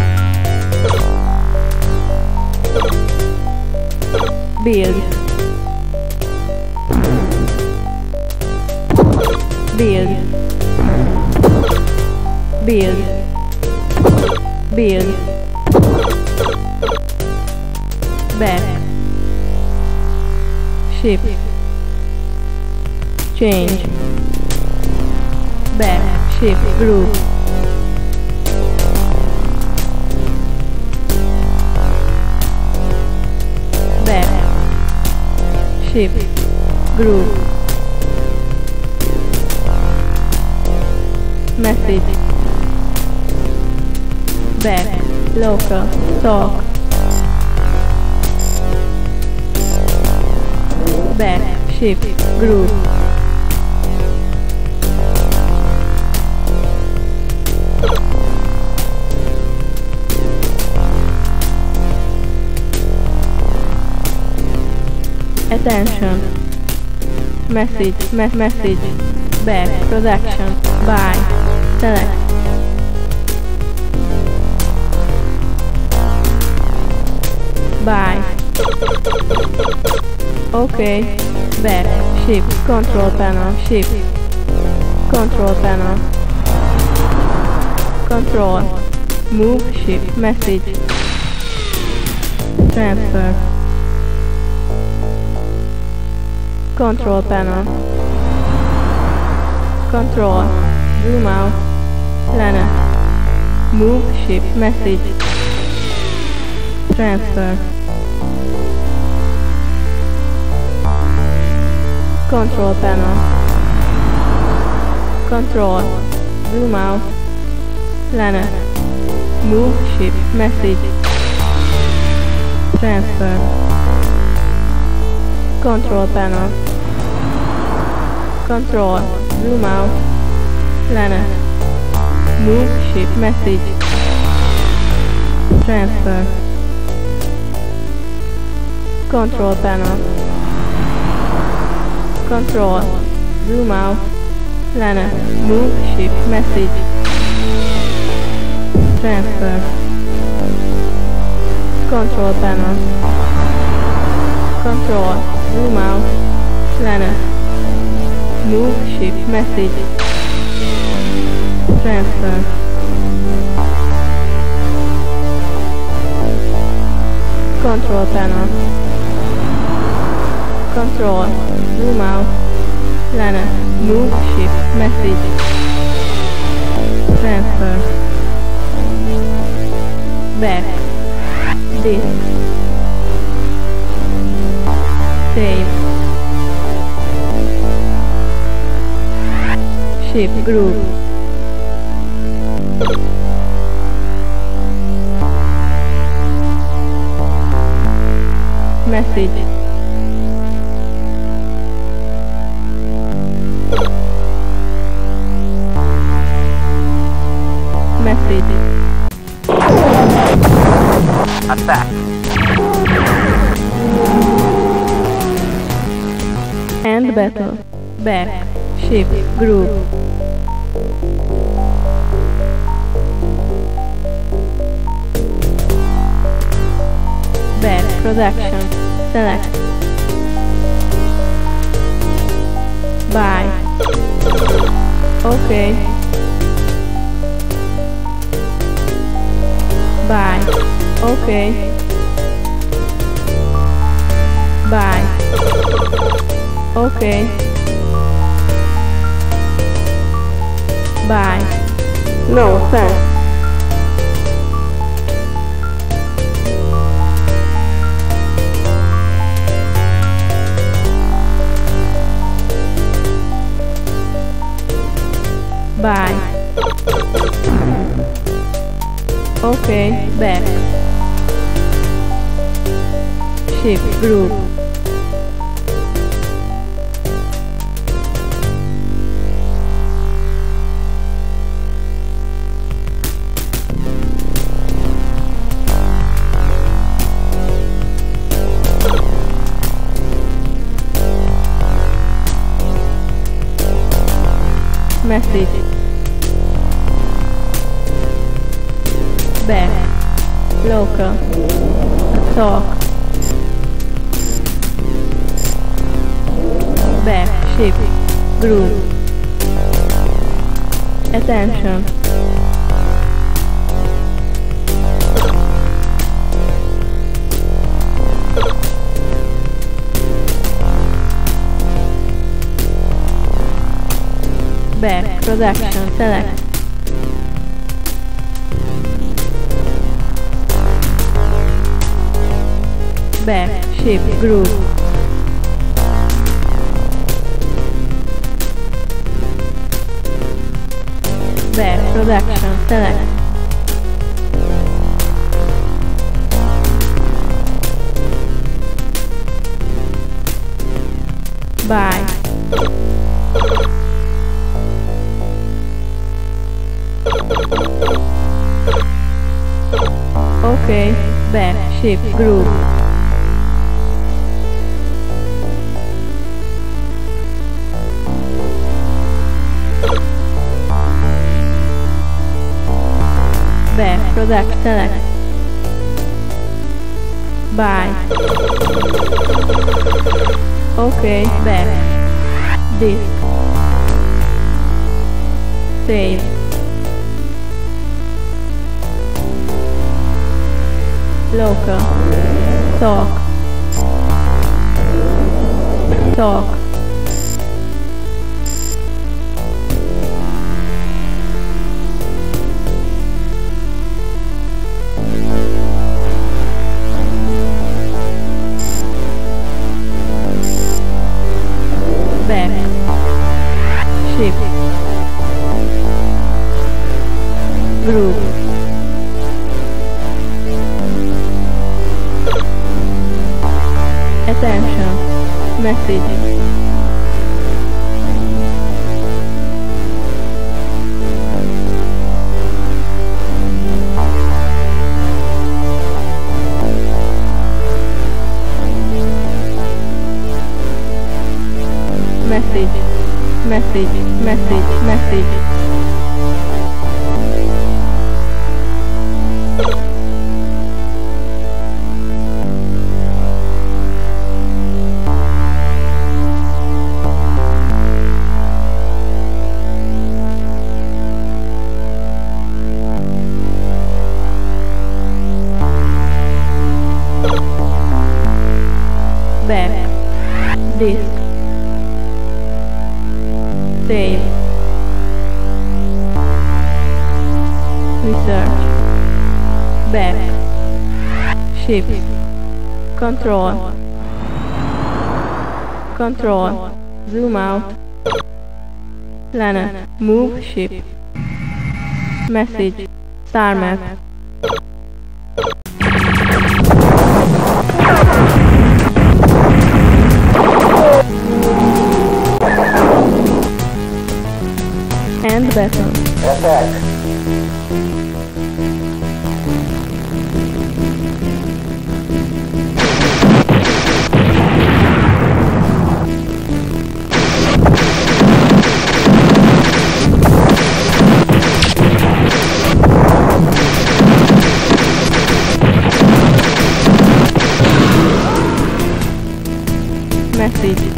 Build. Build. Build. Build. Back. Ship. Change. Back. Ship. Group. Back. Ship. Group. Message. Back. Local. Talk. Back. Ship. Group. Attention. Message. Me message. Back. Production. Buy. Select. Buy. Okay. Back. Ship. Control panel. Ship. Control panel. Control. Move. Ship. Message. Transfer. Control panel. Control. Zoom out. Planet. Move. Ship. Message. Transfer. Control panel. Control. Zoom out. Planet. Move. Ship. Message. Transfer. Control panel. Control. Zoom out. Planet. Move. Ship. Message. Transfer. Control panel. Control. Zoom out. Planet. Move. Ship. Message. Transfer. Control panel. Control. Zoom out. Planet. Move. Ship. Message. Transfer. Control panel. Control. Zoom out. Planet. Move. Ship. Message. Transfer. Back. Disk. Save. Ship. Group. Message. Message. Attack. End battle. Back. Ship. Group. Back. Production. Select. Buy. Okay. Bye. Okay. Bye. Okay. Bye. No, thanks. Bye. Okay, back. Ship group. Message. Back. Local. Talk. Back. Ship. Group. Attention. Back. Production. Select. Back. Ship. Group. Back. Production. Select. Bye. Okay. Back. Ship. Group. Back. Product. Select. Bye. Okay. Back. Disk. Save. Local. Talk. Talk. Back. Ship. Group. Attention. Message. Message. Message. Message. Message. Back. Disk. Save. Research. Back. Ship. Control. Control. Zoom out. Planet. Move ship. Message. Star map. End battle. Attack. Message.